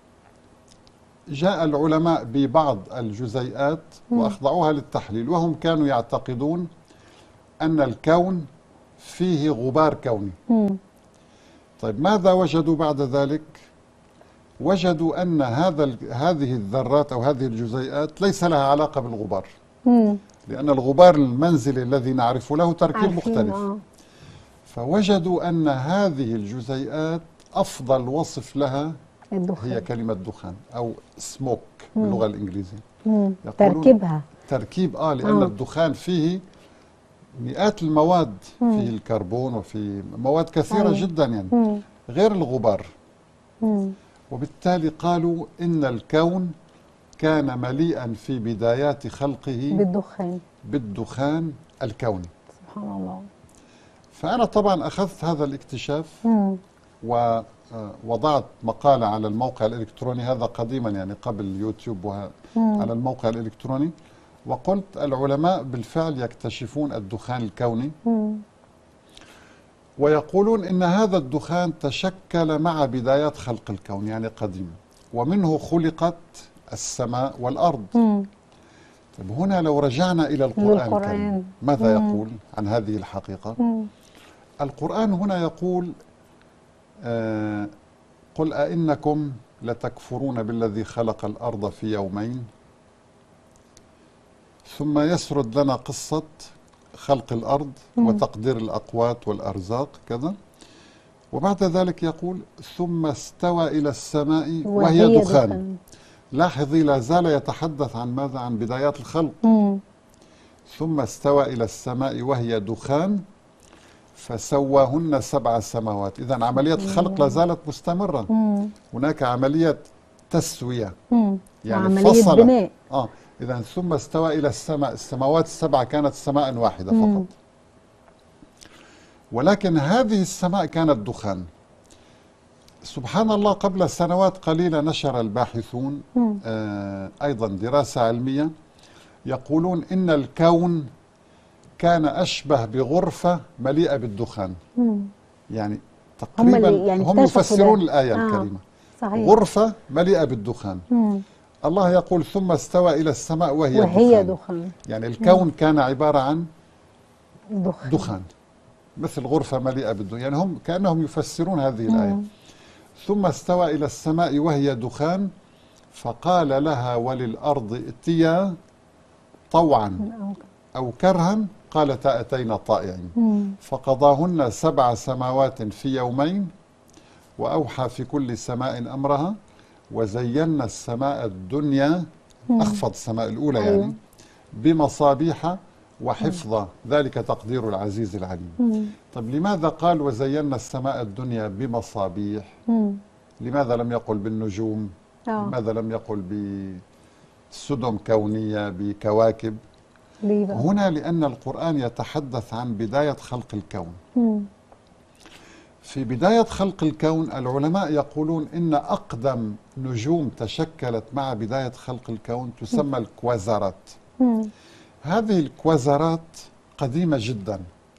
جاء العلماء ببعض الجزيئات وأخضعوها للتحليل، وهم كانوا يعتقدون أن الكون فيه غبار كوني. مم. طيب ماذا وجدوا بعد ذلك؟ وجدوا أن هذا ال- هذه الذرات أو هذه الجزيئات ليس لها علاقة بالغبار، مم. لأن الغبار المنزلي الذي نعرفه له تركيب عارفين، مختلف. اه فوجدوا أن هذه الجزيئات أفضل وصف لها الدخان. هي كلمة دخان أو سموك باللغة الإنجليزية. مم. يقولون تركيبها. تركيب آه لأن آه. الدخان فيه مئات المواد، فيه الكربون وفيه مواد كثيرة أيوة. جدا يعني مم. غير الغبار. مم. وبالتالي قالوا إن الكون كان مليئا في بدايات خلقه بالدخان. بالدخان الكوني. سبحان الله. فأنا طبعا أخذت هذا الاكتشاف مم. ووضعت مقالة على الموقع الإلكتروني، هذا قديما يعني قبل اليوتيوب، وه- مم. على الموقع الإلكتروني، وقلت العلماء بالفعل يكتشفون الدخان الكوني، مم. ويقولون إن هذا الدخان تشكل مع بدايات خلق الكون يعني قديما، ومنه خلقت السماء والأرض. مم. طيب هنا لو رجعنا إلى القرآن للقرآن. الكريم ماذا مم. يقول عن هذه الحقيقة؟ مم. القرآن هنا يقول آه قل أئنكم لتكفرون بالذي خلق الأرض في يومين، ثم يسرد لنا قصة خلق الأرض مم. وتقدير الأقوات والأرزاق كذا، وبعد ذلك يقول ثم استوى إلى السماء وهي, وهي دخان. دخان. لاحظي لا زال يتحدث عن ماذا؟ عن بدايات الخلق. مم. ثم استوى إلى السماء وهي دخان فسواهن سبع سماوات. إذن عملية الخلق لا زالت مستمرة. مم. هناك عملية تسوية مم. يعني وعملية فصل. بناء. آه إذن ثم استوى إلى السماء، السماوات السبع كانت سماء واحدة مم. فقط، ولكن هذه السماء كانت دخان. سبحان الله، قبل سنوات قليلة نشر الباحثون مم. آه أيضا دراسة علمية يقولون إن الكون كان أشبه بغرفة مليئة بالدخان. مم. يعني هم تقريبا اللي يعني هم اكتشفوا يفسرون ده. الآية آه. الكريمة صحيح. غرفة مليئة بالدخان. مم. الله يقول ثم استوى إلى السماء وهي, وهي دخان. دخان. يعني الكون كان عبارة عن دخان. دخان مثل غرفة مليئة بالدخان. يعني هم كأنهم يفسرون هذه الآية. مم. ثم استوى إلى السماء وهي دخان فقال لها وللأرض ائتيا طوعا أو كرها قالتا أتينا طائعين. مم. فقضاهن سبع سماوات في يومين وأوحى في كل سماء أمرها وزينا السماء الدنيا أخفض السماء الأولى أيوة. يعني بمصابيح وحفظا ذلك تقدير العزيز العليم. مم. طب لماذا قال وزينا السماء الدنيا بمصابيح؟ مم. لماذا لم يقل بالنجوم؟ اه لماذا لم يقل بسدم كونية بكواكب؟ ليه بقى؟ هنا لأن القرآن يتحدث عن بداية خلق الكون. مم. في بداية خلق الكون العلماء يقولون إن أقدم نجوم تشكلت مع بداية خلق الكون تسمى الكوازرات. مم. هذه الكوازرات قديمة جدا،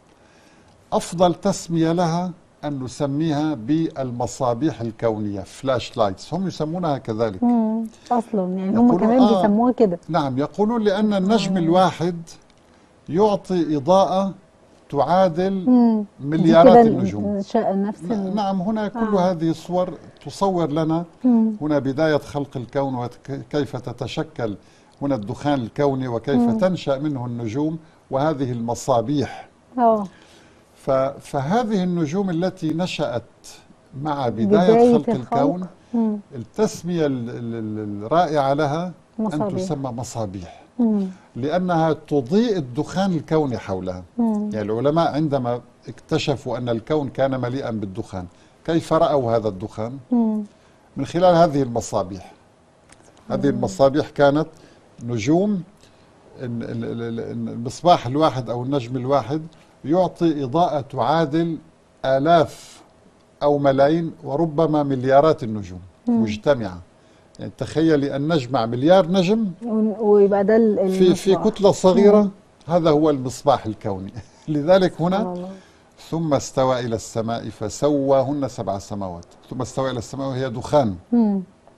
أفضل تسمية لها أن نسميها بالمصابيح الكونية، فلاش لايتس، هم يسمونها كذلك. مم. اصلا يعني هم يقولون كمان آه بيسموها كده. نعم، يقولون لأن النجم الواحد يعطي إضاءة تعادل مم. مليارات دي كده النجوم. ش- نفس ال... نعم، هنا كل آه. هذه الصور تصور لنا مم. هنا بداية خلق الكون وكيف تتشكل هنا الدخان الكوني وكيف مم. تنشأ منه النجوم وهذه المصابيح. اه ف- فهذه النجوم التي نشأت مع بداية, بداية خلق الخلق. الكون مم. التسمية ال- ال- الرائعة لها أن مصابيح. تسمى مصابيح، مم. لأنها تضيء الدخان الكوني حولها. مم. يعني العلماء عندما اكتشفوا أن الكون كان مليئا بالدخان، كيف رأوا هذا الدخان؟ مم. من خلال هذه المصابيح. هذه المصابيح كانت نجوم، ال- ال- ال- ال- المصباح الواحد أو النجم الواحد يعطي إضاءة تعادل آلاف أو ملايين وربما مليارات النجوم مم. مجتمعة. يعني تخيلي أن نجمع مليار نجم ون- ويبقى ده ال- في في المصباح. كتلة صغيرة. هذا هو المصباح الكوني. لذلك سبحان هنا الله. ثم استوى إلى السماء فسواهن سبع سماوات، ثم استوى إلى السماء وهي دخان. مم.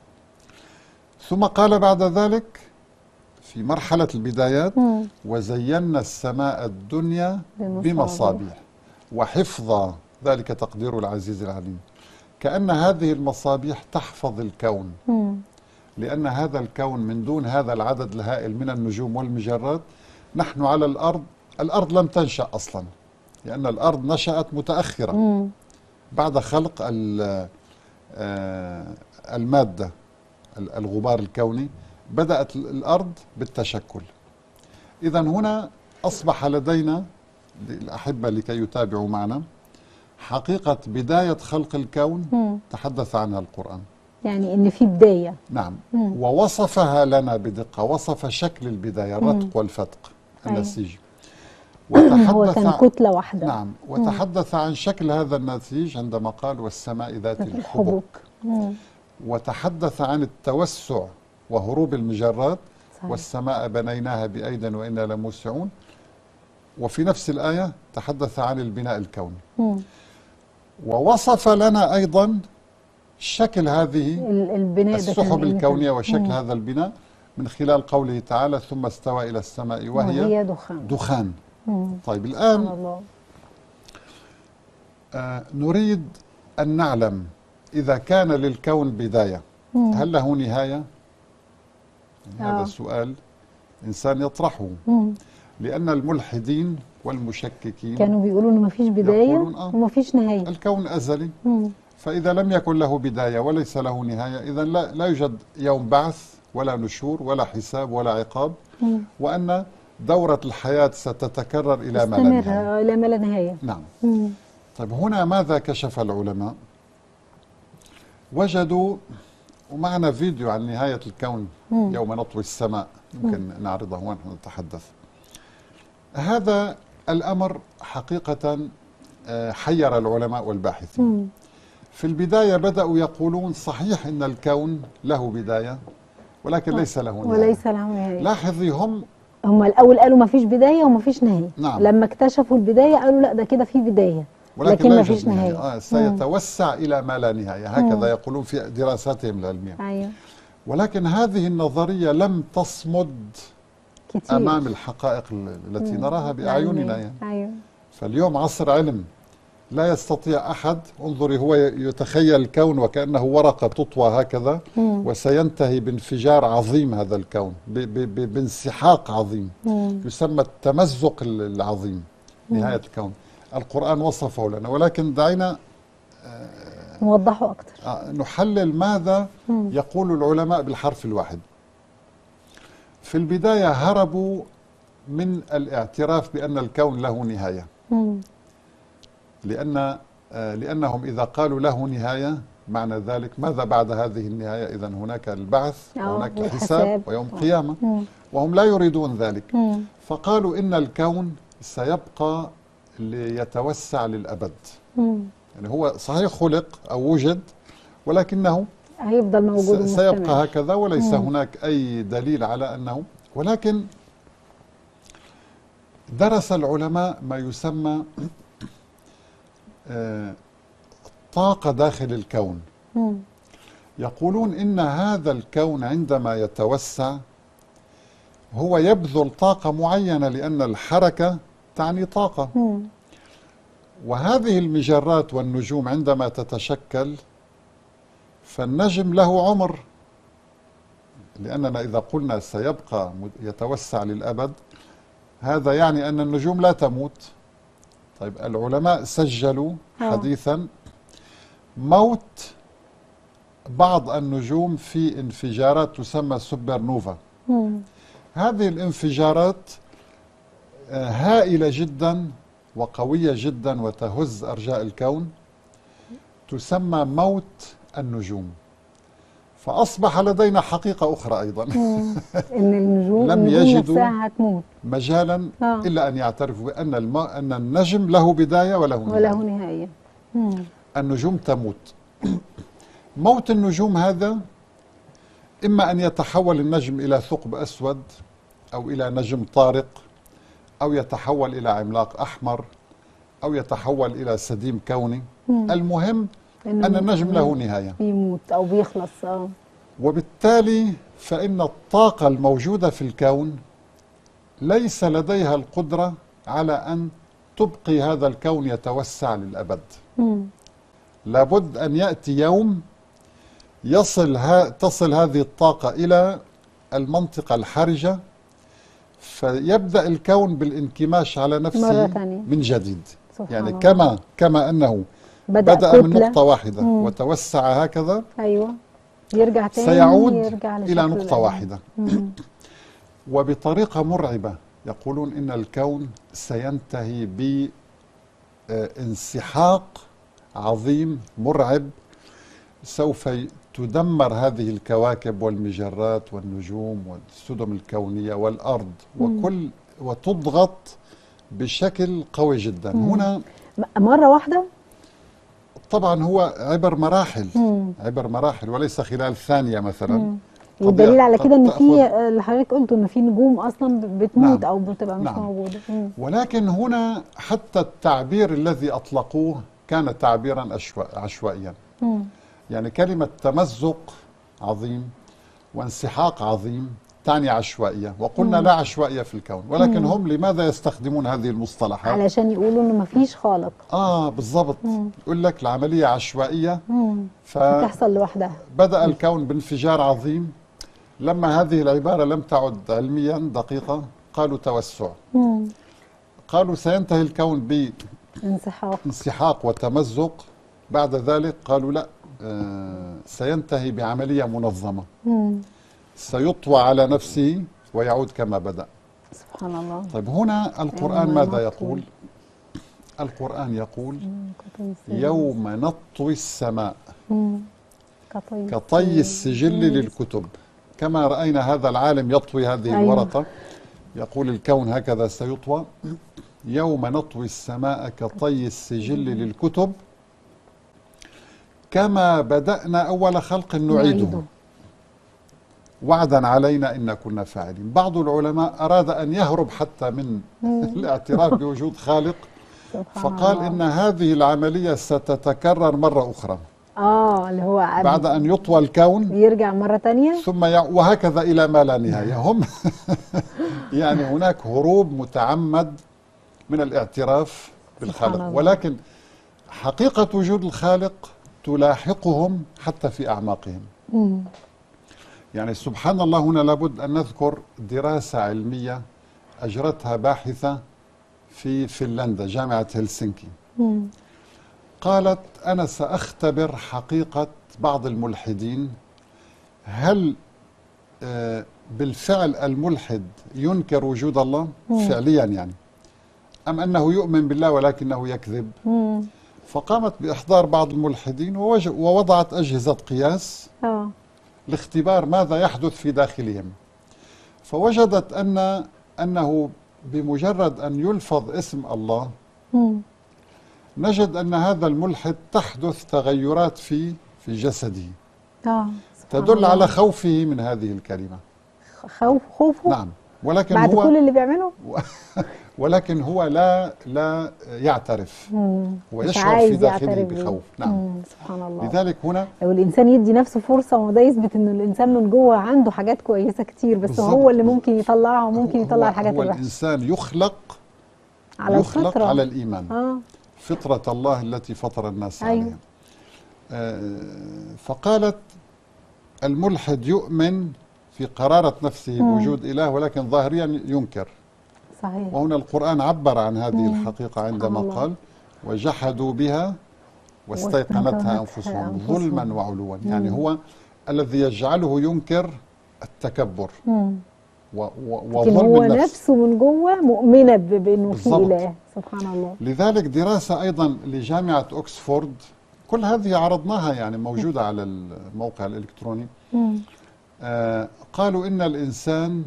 ثم قال بعد ذلك في مرحلة البدايات مم. وزينا السماء الدنيا بمصابيح. بمصابيح وحفظا ذلك تقدير العزيز العليم. كأن هذه المصابيح تحفظ الكون، مم. لأن هذا الكون من دون هذا العدد الهائل من النجوم والمجرات نحن على الأرض، الأرض لم تنشأ أصلا، لأن الأرض نشأت متأخرة مم. بعد خلق ال- آه، المادة الغبار الكوني، بدأت الأرض بالتشكل. إذا هنا أصبح لدينا الأحبة لكي يتابعوا معنا حقيقة بداية خلق الكون مم. تحدث عنها القرآن. يعني ان في بدايه. نعم، مم. ووصفها لنا بدقة، وصف شكل البداية الرتق والفتق أيوة. النسيج. هو كان عن- كتله واحده. نعم، وتحدث عن شكل هذا النسيج عندما قال والسماء ذات الحبك، الحبوك. مم. وتحدث عن التوسع وهروب المجرات صحيح. والسماء بنيناها بأيد وإنا لموسعون. وفي نفس الآية تحدث عن البناء الكوني، مم. ووصف لنا أيضا شكل هذه ال- البناء ده كان السحب إمتى؟ الكونية وشكل مم. هذا البناء من خلال قوله تعالى ثم استوى إلى السماء وهي, وهي دخان. دخان. مم. طيب سبحان الآن الله. آه نريد أن نعلم إذا كان للكون بداية مم. هل له نهاية؟ يعني آه. هذا السؤال إنسان يطرحه، مم. لأن الملحدين والمشككين كانوا بيقولوا ان مفيش بدايه يقولون آه. ومفيش نهايه. الكون أزلي، مم. فإذا لم يكن له بداية وليس له نهاية إذا لا, لا يوجد يوم بعث ولا نشور ولا حساب ولا عقاب، مم. وأن دورة الحياة ستتكرر إلى ما لا استمر نهاية. الى ما لا نهايه. نعم. مم. طيب هنا ماذا كشف العلماء؟ وجدوا، ومعنا فيديو عن نهاية الكون مم. يوم نطوي السماء يمكن نعرضه ونحن نتحدث. هذا الأمر حقيقة آه، حير العلماء والباحثين. مم. في البداية بدأوا يقولون صحيح أن الكون له بداية ولكن ليس له نهاية. وليس له نهايه. لاحظي هم هم الاول قالوا مفيش بدايه ومفيش نهايه. نعم. لما اكتشفوا البدايه قالوا لا ده كده في بدايه ولكن لكن لا مفيش يوجد نهاية. نهايه. آه سيتوسع إلى ما لا نهاية، هكذا مم. يقولون في دراساتهم العلمية. ايوه ولكن هذه النظرية لم تصمد كتير. أمام الحقائق التي مم. نراها بأعيننا العلمية. يعني. ايوه. فاليوم عصر علم، لا يستطيع أحد، انظري هو يتخيل الكون وكأنه ورقة تطوى هكذا مم. وسينتهي بانفجار عظيم هذا الكون ب ب ب بانسحاق عظيم مم. يسمى التمزق العظيم نهاية الكون. القرآن وصفه لنا، ولكن دعينا نوضحه اكتر. آه، نحلل ماذا مم. يقول العلماء بالحرف الواحد. في البداية هربوا من الاعتراف بأن الكون له نهاية، مم. لأن آه، لأنهم إذا قالوا له نهاية معنى ذلك ماذا بعد هذه النهاية؟ إذن هناك البعث آه، وهناك والحساب. الحساب ويوم قيامة، مم. وهم لا يريدون ذلك. مم. فقالوا إن الكون سيبقى ليتوسع للأبد. مم. يعني هو صحيح خلق أو وجد، ولكنه هيفضل موجود س- سيبقى ومستمر. هكذا، وليس مم. هناك أي دليل على أنه. ولكن درس العلماء ما يسمى آه، طاقة داخل الكون. مم. يقولون إن هذا الكون عندما يتوسع هو يبذل طاقة معينة، لأن الحركة تعني طاقة. مم. وهذه المجرات والنجوم عندما تتشكل فالنجم له عمر، لأننا إذا قلنا سيبقى يتوسع للأبد هذا يعني أن النجوم لا تموت. طيب العلماء سجلوا آه. حديثا موت بعض النجوم في انفجارات تسمى سوبر نوفا. مم. هذه الانفجارات آه، هائلة جدا وقوية جدا وتهز أرجاء الكون، تسمى موت النجوم. فأصبح لدينا حقيقة أخرى أيضا مم. ان النجوم لم النجوم يجدوا نفسها هتموت مجالا آه. إلا أن يعترفوا بأن الم... أن النجم له بداية وله نهاية. وله نهايه. مم. النجوم تموت. موت النجوم هذا إما أن يتحول النجم إلى ثقب أسود أو إلى نجم طارق أو يتحول إلى عملاق أحمر أو يتحول إلى سديم كوني. مم. المهم أن النجم له نهاية، بيموت او بيخلص. اه وبالتالي فإن الطاقة الموجودة في الكون ليس لديها القدرة على أن تبقي هذا الكون يتوسع للأبد. مم. لابد أن يأتي يوم يصل ها تصل هذه الطاقة إلى المنطقة الحرجة، فيبدأ الكون بالانكماش على نفسه مرة ثانية. من جديد. سبحان يعني الله. كما كما أنه بدأ, بدأ من كتلة. نقطة واحدة مم. وتوسع هكذا، ايوه يرجع تاني سيعود يرجع إلى لشكله نقطة القديم. واحدة. مم. وبطريقة مرعبة يقولون إن الكون سينتهي بانسحاق عظيم مرعب، سوف تدمر هذه الكواكب والمجرات والنجوم والسدم الكونية والأرض وكل وتضغط بشكل قوي جدا. مم. هنا م- مرة واحدة. طبعا هو عبر مراحل، مم. عبر مراحل وليس خلال ثانية مثلا. مم. قد والدليل على قد كده ان تأخذ- في اللي حضرتك قلته ان في نجوم اصلا بتموت نعم. او بتبقى مش نعم. موجوده. مم. ولكن هنا حتى التعبير الذي أطلقوه كان تعبيرا أشوا- عشوائيا. مم. يعني كلمة تمزق عظيم وانسحاق عظيم تعني عشوائية، وقلنا لا عشوائية في الكون. ولكن هم لماذا يستخدمون هذه المصطلحات؟ علشان يقولوا انه مفيش خالق. آه بالضبط. مم. يقول لك العملية عشوائية، مم. فبدأ بتحصل لوحدها. الكون بانفجار عظيم. لما هذه العبارة لم تعد علميا دقيقة قالوا توسع. مم. قالوا سينتهي الكون انسحاق. بانسحاق وتمزق. بعد ذلك قالوا لا، آه سينتهي بعملية منظمة، مم. سيطوى على نفسه ويعود كما بدأ. سبحان الله. طيب هنا القرآن يوم ماذا نطوي. يقول؟ القرآن يقول مم. كطي السجل. يوم نطوي السماء مم. كطي كطي السجل للكتب. كما رأينا هذا العالم يطوي هذه أيوة. الورقة، يقول الكون هكذا سيطوى. يوم نطوي السماء كطي السجل للكتب كما بدأنا أول خلق نعيده نعيده. وعدا علينا إن كنا فاعلين. بعض العلماء أراد أن يهرب حتى من الاعتراف بوجود خالق، سبحان فقال الله. إن هذه العملية ستتكرر مرة أخرى اه اللي هو عبد بعد أن يطوى الكون يرجع مرة تانية. ثم يع... وهكذا إلى ما لا نهاية. هم يعني هناك هروب متعمد من الاعتراف بالخالق، الله. ولكن حقيقة وجود الخالق تلاحقهم حتى في أعماقهم. مم. يعني سبحان الله، هنا لابد أن نذكر دراسة علمية أجرتها باحثة في فنلندا، جامعة هلسنكي. مم. قالت أنا سأختبر حقيقة بعض الملحدين، هل آه بالفعل الملحد ينكر وجود الله مم. فعليا يعني، أم أنه يؤمن بالله ولكنه يكذب؟ مم. فقامت بإحضار بعض الملحدين ووج- ووضعت أجهزة قياس اه لاختبار ماذا يحدث في داخلهم، فوجدت أن أنه بمجرد أن يلفظ اسم الله مم. نجد أن هذا الملحد تحدث تغيرات في في جسده اه سبحان تدل الله. على خوفه من هذه الكلمة. خوف خوفه نعم، ولكن بعد هو كل اللي بيعمله. ولكن هو لا لا يعترف، مم. مش ويشعر في عايز داخله يعترف بيه. بخوف. نعم. مم. سبحان الله. لذلك هنا لو الانسان يدي نفسه فرصه، وده يثبت ان الانسان من جوه عنده حاجات كويسه كتير، بس بالظبط. هو اللي ممكن يطلعها وممكن هو- يطلع هو- الحاجات هو الوحشه الإنسان يخلق على يخلق الفطره. على الإيمان، اه فطرة الله التي فطر الناس أيوه. عليها. آه، فقالت الملحد يؤمن في قرارة نفسه مم. بوجود إله، ولكن ظاهريا ينكر. صحيح. وهنا القرآن عبر عن هذه مم. الحقيقة عندما الله. قال وجحدوا بها واستيقنتها واستيقنتها أنفسهم أنفسهم. ظلما وعلوا. يعني مم. هو الذي يجعله ينكر التكبر مم. و- و- لكن هو وظلم النفس. نفسه من جوه مؤمنه ب- بانه في بالضبط. اله. سبحان الله. لذلك دراسة أيضا لجامعة أكسفورد، كل هذه عرضناها يعني موجودة على الموقع الإلكتروني. مم. آه قالوا إن الإنسان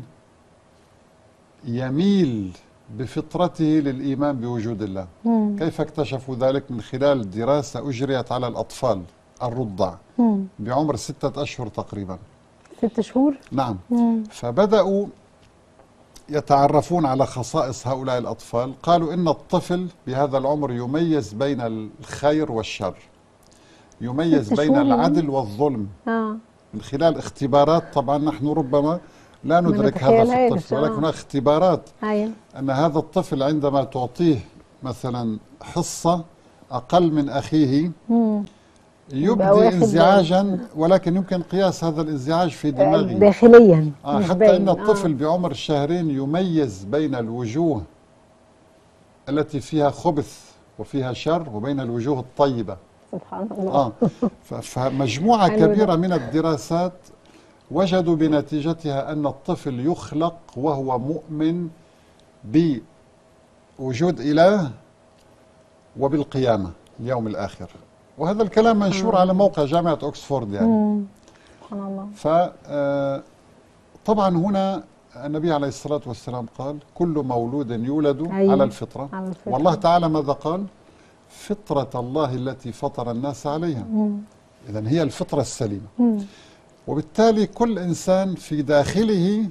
يميل بفطرته للإيمان بوجود الله. مم. كيف اكتشفوا ذلك؟ من خلال دراسة أجريت على الأطفال الرضع مم. بعمر ستة أشهر تقريبا. ست شهور. نعم. مم. فبدأوا يتعرفون على خصائص هؤلاء الأطفال. قالوا إن الطفل بهذا العمر يميز بين الخير والشر، يميز ست بين شهور العدل والظلم اه من خلال اختبارات. طبعا نحن ربما لا ما ندرك هذا في نتخيلهاش. الطفل، آه. ولكن هناك اختبارات ايوه. أن هذا الطفل عندما تعطيه مثلا حصة أقل من أخيه مم. يبدي واخد انزعاجا، ولكن يمكن قياس هذا الانزعاج في دماغه. داخليا آه مش حتى باين. أن الطفل آه. بعمر الشهرين يميز بين الوجوه التي فيها خبث وفيها شر وبين الوجوه الطيبة. سبحان الله. آه ف- فمجموعة حلو ده. كبيرة من الدراسات وجدوا بنتيجتها أن الطفل يخلق وهو مؤمن بوجود إله وبالقيامة اليوم الآخر، وهذا الكلام منشور على موقع جامعة أكسفورد يعني. مم. سبحان الله. فطبعا هنا النبي عليه الصلاة والسلام قال كل مولود يولد أيوة. على الفطرة. على الفطرة. والله تعالى ماذا قال؟ فطرة الله التي فطر الناس عليها. إذن هي الفطرة السليمة. مم. وبالتالي كل إنسان في داخله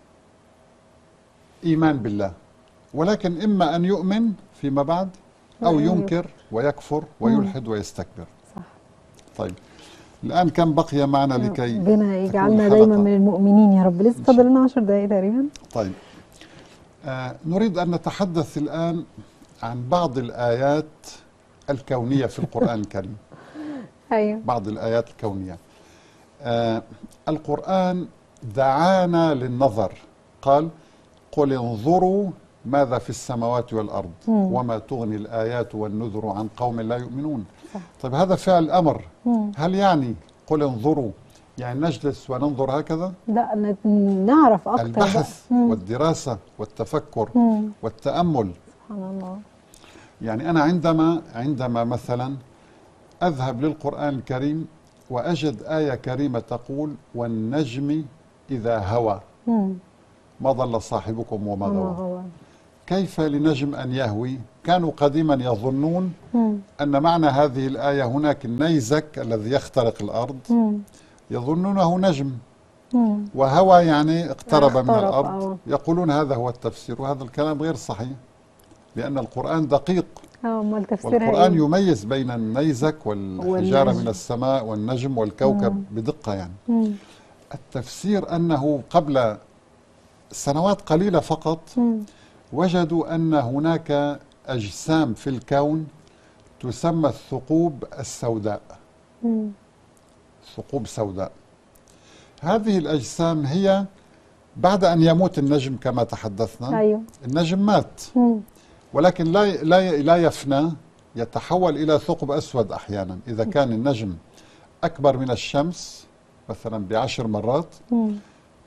إيمان بالله، ولكن إما أن يؤمن فيما بعد أو ينكر ويكفر ويلحد ويستكبر. صح. طيب الآن كم بقي معنا لكي ربنا يجعلنا تكون دايما حلقة؟ من المؤمنين يا رب. لسه فاضل لنا عشر دقايق تقريبا. طيب آه نريد أن نتحدث الآن عن بعض الآيات الكونية في القرآن الكريم. ايوه. بعض الآيات الكونية. آه القرآن دعانا للنظر. قال قل انظروا ماذا في السماوات والأرض مم. وما تغني الآيات والنذر عن قوم لا يؤمنون. صح. طيب هذا فعل أمر، مم. هل يعني قل انظروا يعني نجلس وننظر هكذا؟ لا ن- نعرف اكتر. البحث بقى. مم. والدراسة والتفكر مم. والتأمل. سبحان الله. يعني أنا عندما عندما مثلا أذهب للقرآن الكريم وأجد آية كريمة تقول والنجم إذا هوى مم. ما ضل صاحبكم وما وما غوى. هو. كيف لنجم أن يهوي؟ كانوا قديما يظنون مم. أن معنى هذه الآية هناك النيزك الذي يخترق الأرض مم. يظنونه نجم، مم. وهوى يعني اقترب من اقترب، الأرض. آه. يقولون هذا هو التفسير، وهذا الكلام غير صحيح لأن القرآن دقيق، اه امال تفسيرها والقرآن ايه؟ يميز بين النيزك والحجارة والنجم. من السماء والنجم والكوكب بدقة يعني. مم. التفسير أنه قبل سنوات قليلة فقط مم. وجدوا أن هناك أجسام في الكون تسمى الثقوب السوداء. مم. ثقوب سوداء. هذه الأجسام هي بعد أن يموت النجم كما تحدثنا. ايوه. النجم مات مم. ولكن لا لا لا يفنى، يتحول إلى ثقب أسود أحيانا إذا كان النجم أكبر من الشمس مثلا بعشر مرات. مم.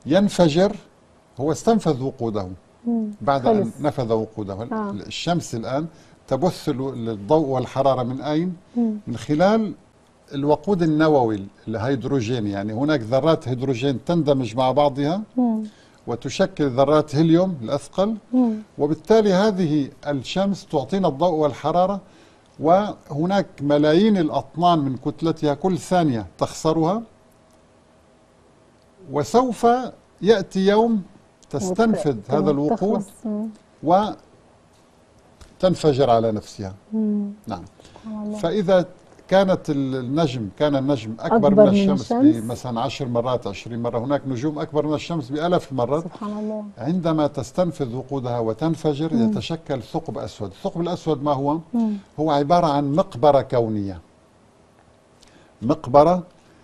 ينفجر، هو استنفذ وقوده بعد أن خلص. نفذ وقوده. آه. الشمس الآن تبث الضوء والحرارة من أين؟ مم. من خلال الوقود النووي الهيدروجين. يعني هناك ذرات هيدروجين تندمج مع بعضها مم. وتشكل ذرات هيليوم الأثقل، مم. وبالتالي هذه الشمس تعطينا الضوء والحرارة، وهناك ملايين الأطنان من كتلتها كل ثانية تخسرها، وسوف يأتي يوم تستنفذ وت- هذا الوقود تخلص. مم. وتنفجر على نفسها. مم. نعم. سبحان الله. فإذا كانت النجم كان النجم أكبر, أكبر من من الشمس, الشمس. بمثلا عشر مرات عشرين مرة، هناك نجوم أكبر من الشمس بألاف المرات. سبحان الله. عندما تستنفذ وقودها وتنفجر مم. يتشكل ثقب أسود. الثقب الأسود ما هو؟ مم. هو عبارة عن مقبرة كونية. مقبرة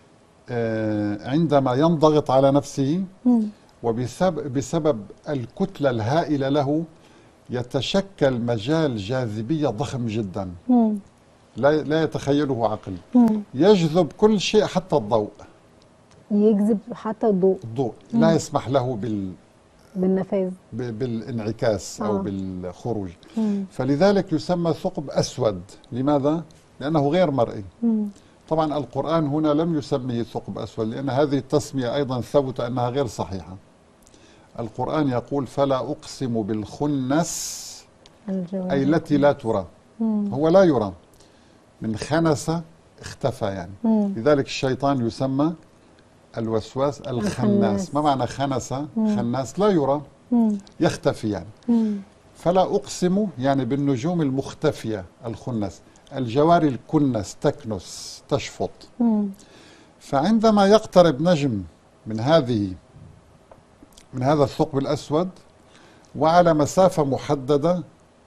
آه، عندما ينضغط على نفسه مم. وبسبب بسبب الكتلة الهائلة له يتشكل مجال جاذبية ضخم جدا مم. لا لا يتخيله عقل، مم. يجذب كل شيء حتى الضوء. يجذب حتى الضوء الضوء لا يسمح له بال بالنفاذ. ب- بالانعكاس أو آه. بالخروج. مم. فلذلك يسمى ثقب أسود. لماذا؟ لأنه غير مرئي. مم. طبعا طبعا القرآن هنا لم يسميه ثقب أسود، لأن هذه التسمية أيضا ثبت أنها غير صحيحة. القرآن يقول فلا أقسم بالخنس، الجواب. أي التي لا ترى. مم. هو لا يرى، من خنس اختفى يعني. مم. لذلك الشيطان يسمى الوسواس الخناس. الخناس. ما معنى خنس؟ مم. خناس لا يرى، مم. يختفي يعني. مم. فلا أقسم يعني بالنجوم المختفية الخنس، الجواري الكنس تكنس تشفط. مم. فعندما يقترب نجم من هذه من هذا الثقب الأسود وعلى مسافة محددة،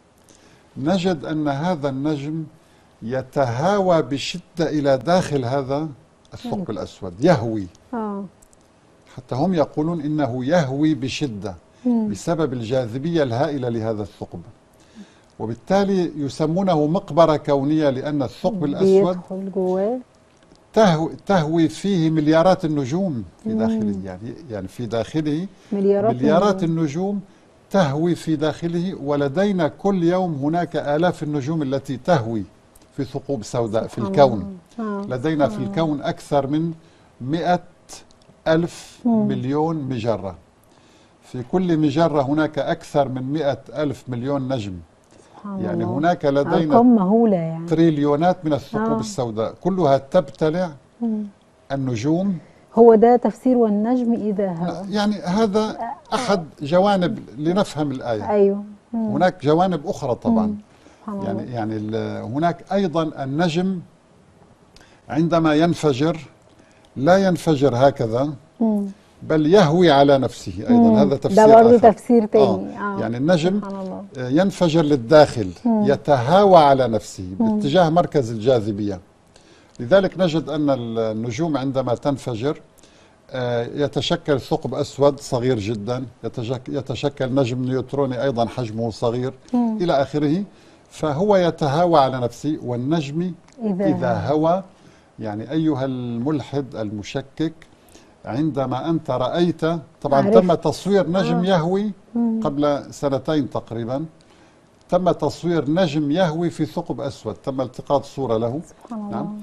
نجد أن هذا النجم يتهاوى بشدة إلى داخل هذا الثقب الأسود، يهوي. اه. حتى هم يقولون إنه يهوي بشدة مم. بسبب الجاذبية الهائلة لهذا الثقب، وبالتالي يسمونه مقبرة كونية، لأن الثقب الأسود بيدخل جواه. تهوي, تهوي فيه مليارات النجوم في مم. داخله. يعني يعني في داخله مليارات مليارات النجوم. النجوم تهوي في داخله، ولدينا كل يوم هناك آلاف النجوم التي تهوي في ثقوب سوداء في سبحان الكون. الله. آه. لدينا في سبحان الكون أكثر من مئة ألف مم. مليون مجرة. في كل مجرة هناك أكثر من مئة ألف مليون نجم. سبحان يعني الله. هناك لدينا أرقام مهولة يعني. تريليونات من الثقوب آه. السوداء كلها تبتلع مم. النجوم. هو ده تفسير والنجم إذا هوى. يعني هذا أحد جوانب لنفهم الآية. أيوه. مم. هناك جوانب أخرى طبعا. مم. سبحان يعني الله. يعني ال- هناك أيضا النجم عندما ينفجر لا ينفجر هكذا، مم. بل يهوي على نفسه أيضا. مم. هذا تفسير ده برضه آخر. تفسير تاني. آه. آه. يعني النجم سبحان الله. ينفجر للداخل، مم. يتهاوى على نفسه باتجاه مركز الجاذبية. لذلك نجد أن النجوم عندما تنفجر آه، يتشكل ثقب أسود صغير جدا، يتشك- يتشكل نجم نيوتروني أيضا حجمه صغير مم. إلى آخره. فهو يتهاوى على نفسه. والنجم إذا, إذا هوى، يعني أيها الملحد المشكك، عندما أنت رأيت، طبعا عرفت. تم تصوير نجم آه. يهوي مم. قبل سنتين تقريبا، تم تصوير نجم يهوي في ثقب أسود، تم التقاط صورة له. سبحان الله. نعم.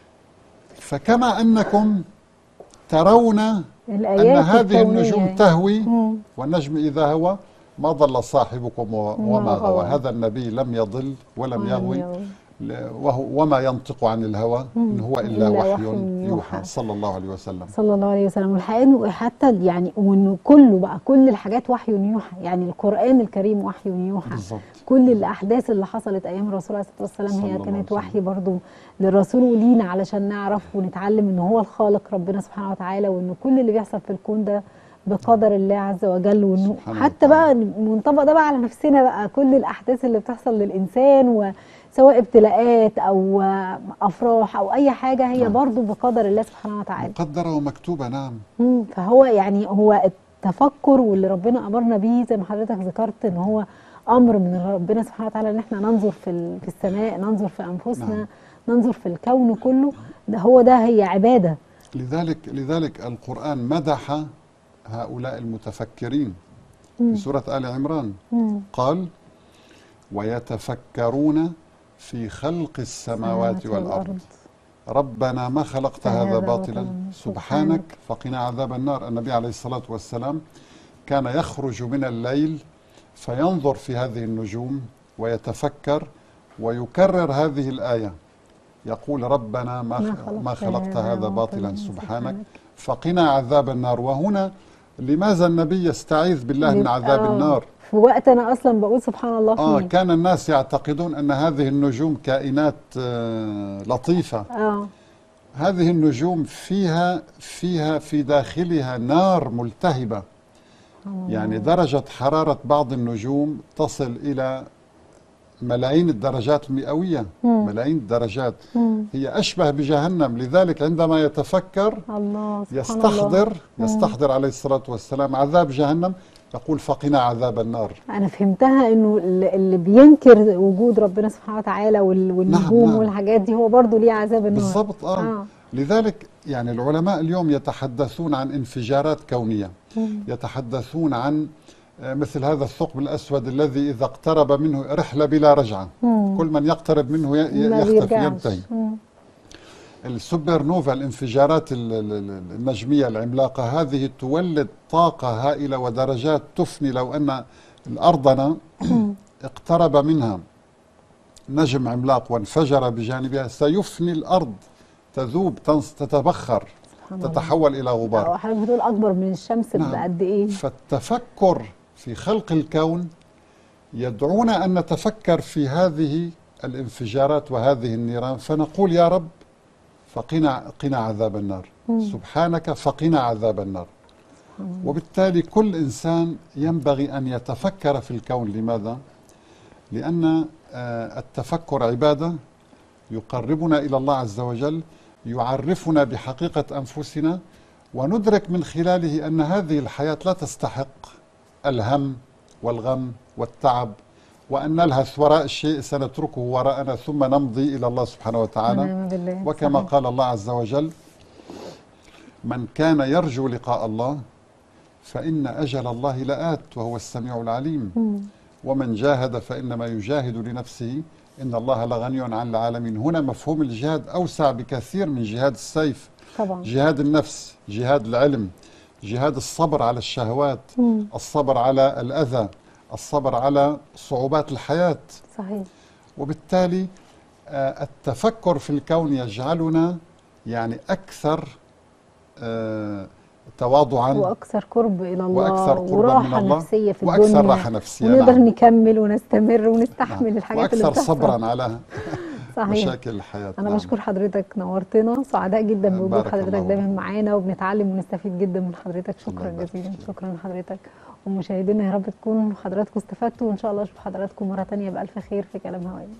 فكما أنكم ترون أن الآيات هذه الكونية. النجوم تهوي، مم. والنجم إذا هوى ما ضل صاحبكم و- وما غوى. غوى. هذا النبي لم يضل ولم ولم يغوي، يغوي. ل- وهو وما ينطق عن الهوى إن هو إلا إلا وحي وحي يوحى. يوحى صلى الله عليه وسلم. صلى الله عليه وسلم. والحقيقه انه حتى يعني وانه كله بقى كل الحاجات وحي يوحى، يعني القران الكريم وحي يوحى. بالضبط. كل الاحداث اللي حصلت ايام الرسول عليه الصلاه والسلام صلى هي الله كانت عليه وحي برضو للرسول ولينا، علشان نعرف ونتعلم ان هو الخالق ربنا سبحانه وتعالى، وان كل اللي بيحصل في الكون ده بقدر الله عز وجل. وانه سبحانه حتى وتعالى. بقى منطبق ده بقى على نفسنا بقى، كل الاحداث اللي بتحصل للانسان وسواء ابتلاءات او افراح او اي حاجه هي نعم. برضو بقدر الله سبحانه وتعالى. مقدرة ومكتوبة. نعم. مم. فهو يعني هو التفكر واللي ربنا امرنا بيه زي ما حضرتك ذكرت ان هو امر من ربنا سبحانه وتعالى، ان احنا ننظر في ال- في السماء، ننظر في انفسنا، نعم. ننظر في الكون كله. ده هو ده هي عباده. لذلك لذلك القرآن مدح هؤلاء المتفكرين مم. في سورة آل عمران. مم. قال ويتفكرون في خلق السماوات والأرض ربنا ما خلقت هذا باطلا سبحانك فقنا عذاب النار. النبي عليه الصلاة والسلام كان يخرج من الليل فينظر في هذه النجوم ويتفكر ويكرر هذه الآية، يقول ربنا ما ما خلقت هذا باطلا سبحانك فقنا عذاب النار. وهنا لماذا النبي يستعيذ بالله من عذاب آه النار؟ في وقت أنا أصلا بقول سبحان الله فيه. آه كان الناس يعتقدون أن هذه النجوم كائنات آه لطيفة. آه. هذه النجوم فيها فيها في داخلها نار ملتهبة. آه. يعني درجة حرارة بعض النجوم تصل إلى ملايين الدرجات المئوية. مم. ملايين الدرجات. مم. هي أشبه بجهنم. لذلك عندما يتفكر الله يستحضر الله. يستحضر عليه الصلاة والسلام عذاب جهنم يقول فقنا عذاب النار. أنا فهمتها إنه اللي بينكر وجود ربنا سبحانه وتعالى والنجوم نعم نعم. والحاجات دي هو برضه ليه عذاب النار. بالضبط. آه. آه. لذلك يعني العلماء اليوم يتحدثون عن انفجارات كونية. مم. يتحدثون عن مثل هذا الثقب الأسود الذي إذا اقترب منه رحلة بلا رجعة. مم. كل من يقترب منه يختفي ينتهي. السوبر نوفا الانفجارات النجمية العملاقة هذه تولد طاقة هائلة ودرجات تفني. لو أن الأرضنا اقترب منها نجم عملاق وانفجر بجانبها سيفني الأرض، تذوب تتبخر تتحول إلى غبار. حضرتك بتقول أكبر من الشمس نعم. بقد إيه؟ فالتفكر في خلق الكون يدعونا أن نتفكر في هذه الانفجارات وهذه النيران فنقول يا رب فقنا قنا عذاب النار. مم. سبحانك فقنا عذاب النار. مم. وبالتالي كل إنسان ينبغي أن يتفكر في الكون. لماذا؟ لأن التفكر عبادة يقربنا إلى الله عز وجل، يعرفنا بحقيقة أنفسنا، وندرك من خلاله أن هذه الحياة لا تستحق الهم والغم والتعب، وأن نلهث وراء الشيء سنتركه وراءنا ثم نمضي إلى الله سبحانه وتعالى. وكما قال الله عز وجل من كان يرجو لقاء الله فإن أجل الله لآت وهو السميع العليم. ومن جاهد فإنما يجاهد لنفسه إن الله لغني عن العالمين. هنا مفهوم الجهاد أوسع بكثير من جهاد السيف. طبعا. جهاد النفس، جهاد العلم، جهاد الصبر على الشهوات، مم. الصبر على الأذى، الصبر على صعوبات الحياة. صحيح. وبالتالي آه التفكر في الكون يجعلنا يعني أكثر آه تواضعا واكثر قرب الى الله واكثر قرب وراحه نفسيه في واكثر الدنيا راحه نفسيه ونقدر نعم. نكمل ونستمر ونستحمل نعم. الحاجات اللي واكثر بتحصل صبرا على مشاكل الحياه. انا نعم. بشكر حضرتك، نورتنا، سعداء جدا بوجود حضرتك دايما معانا، وبنتعلم ونستفيد جدا من حضرتك. شكرا جزيلا. شكرا لحضرتك. ومشاهدينا يا رب تكونوا حضراتكم استفدتوا، وان شاء الله اشوف حضراتكم مره ثانيه بالف خير في كلام هوائي.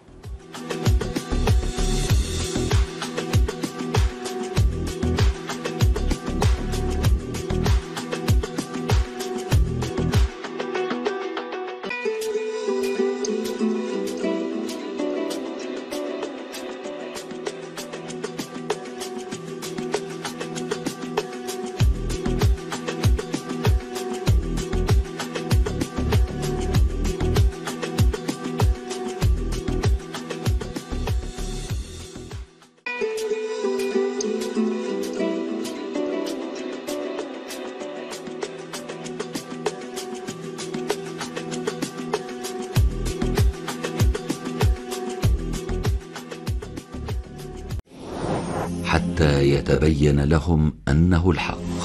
حتى يتبين لهم أنه الحق.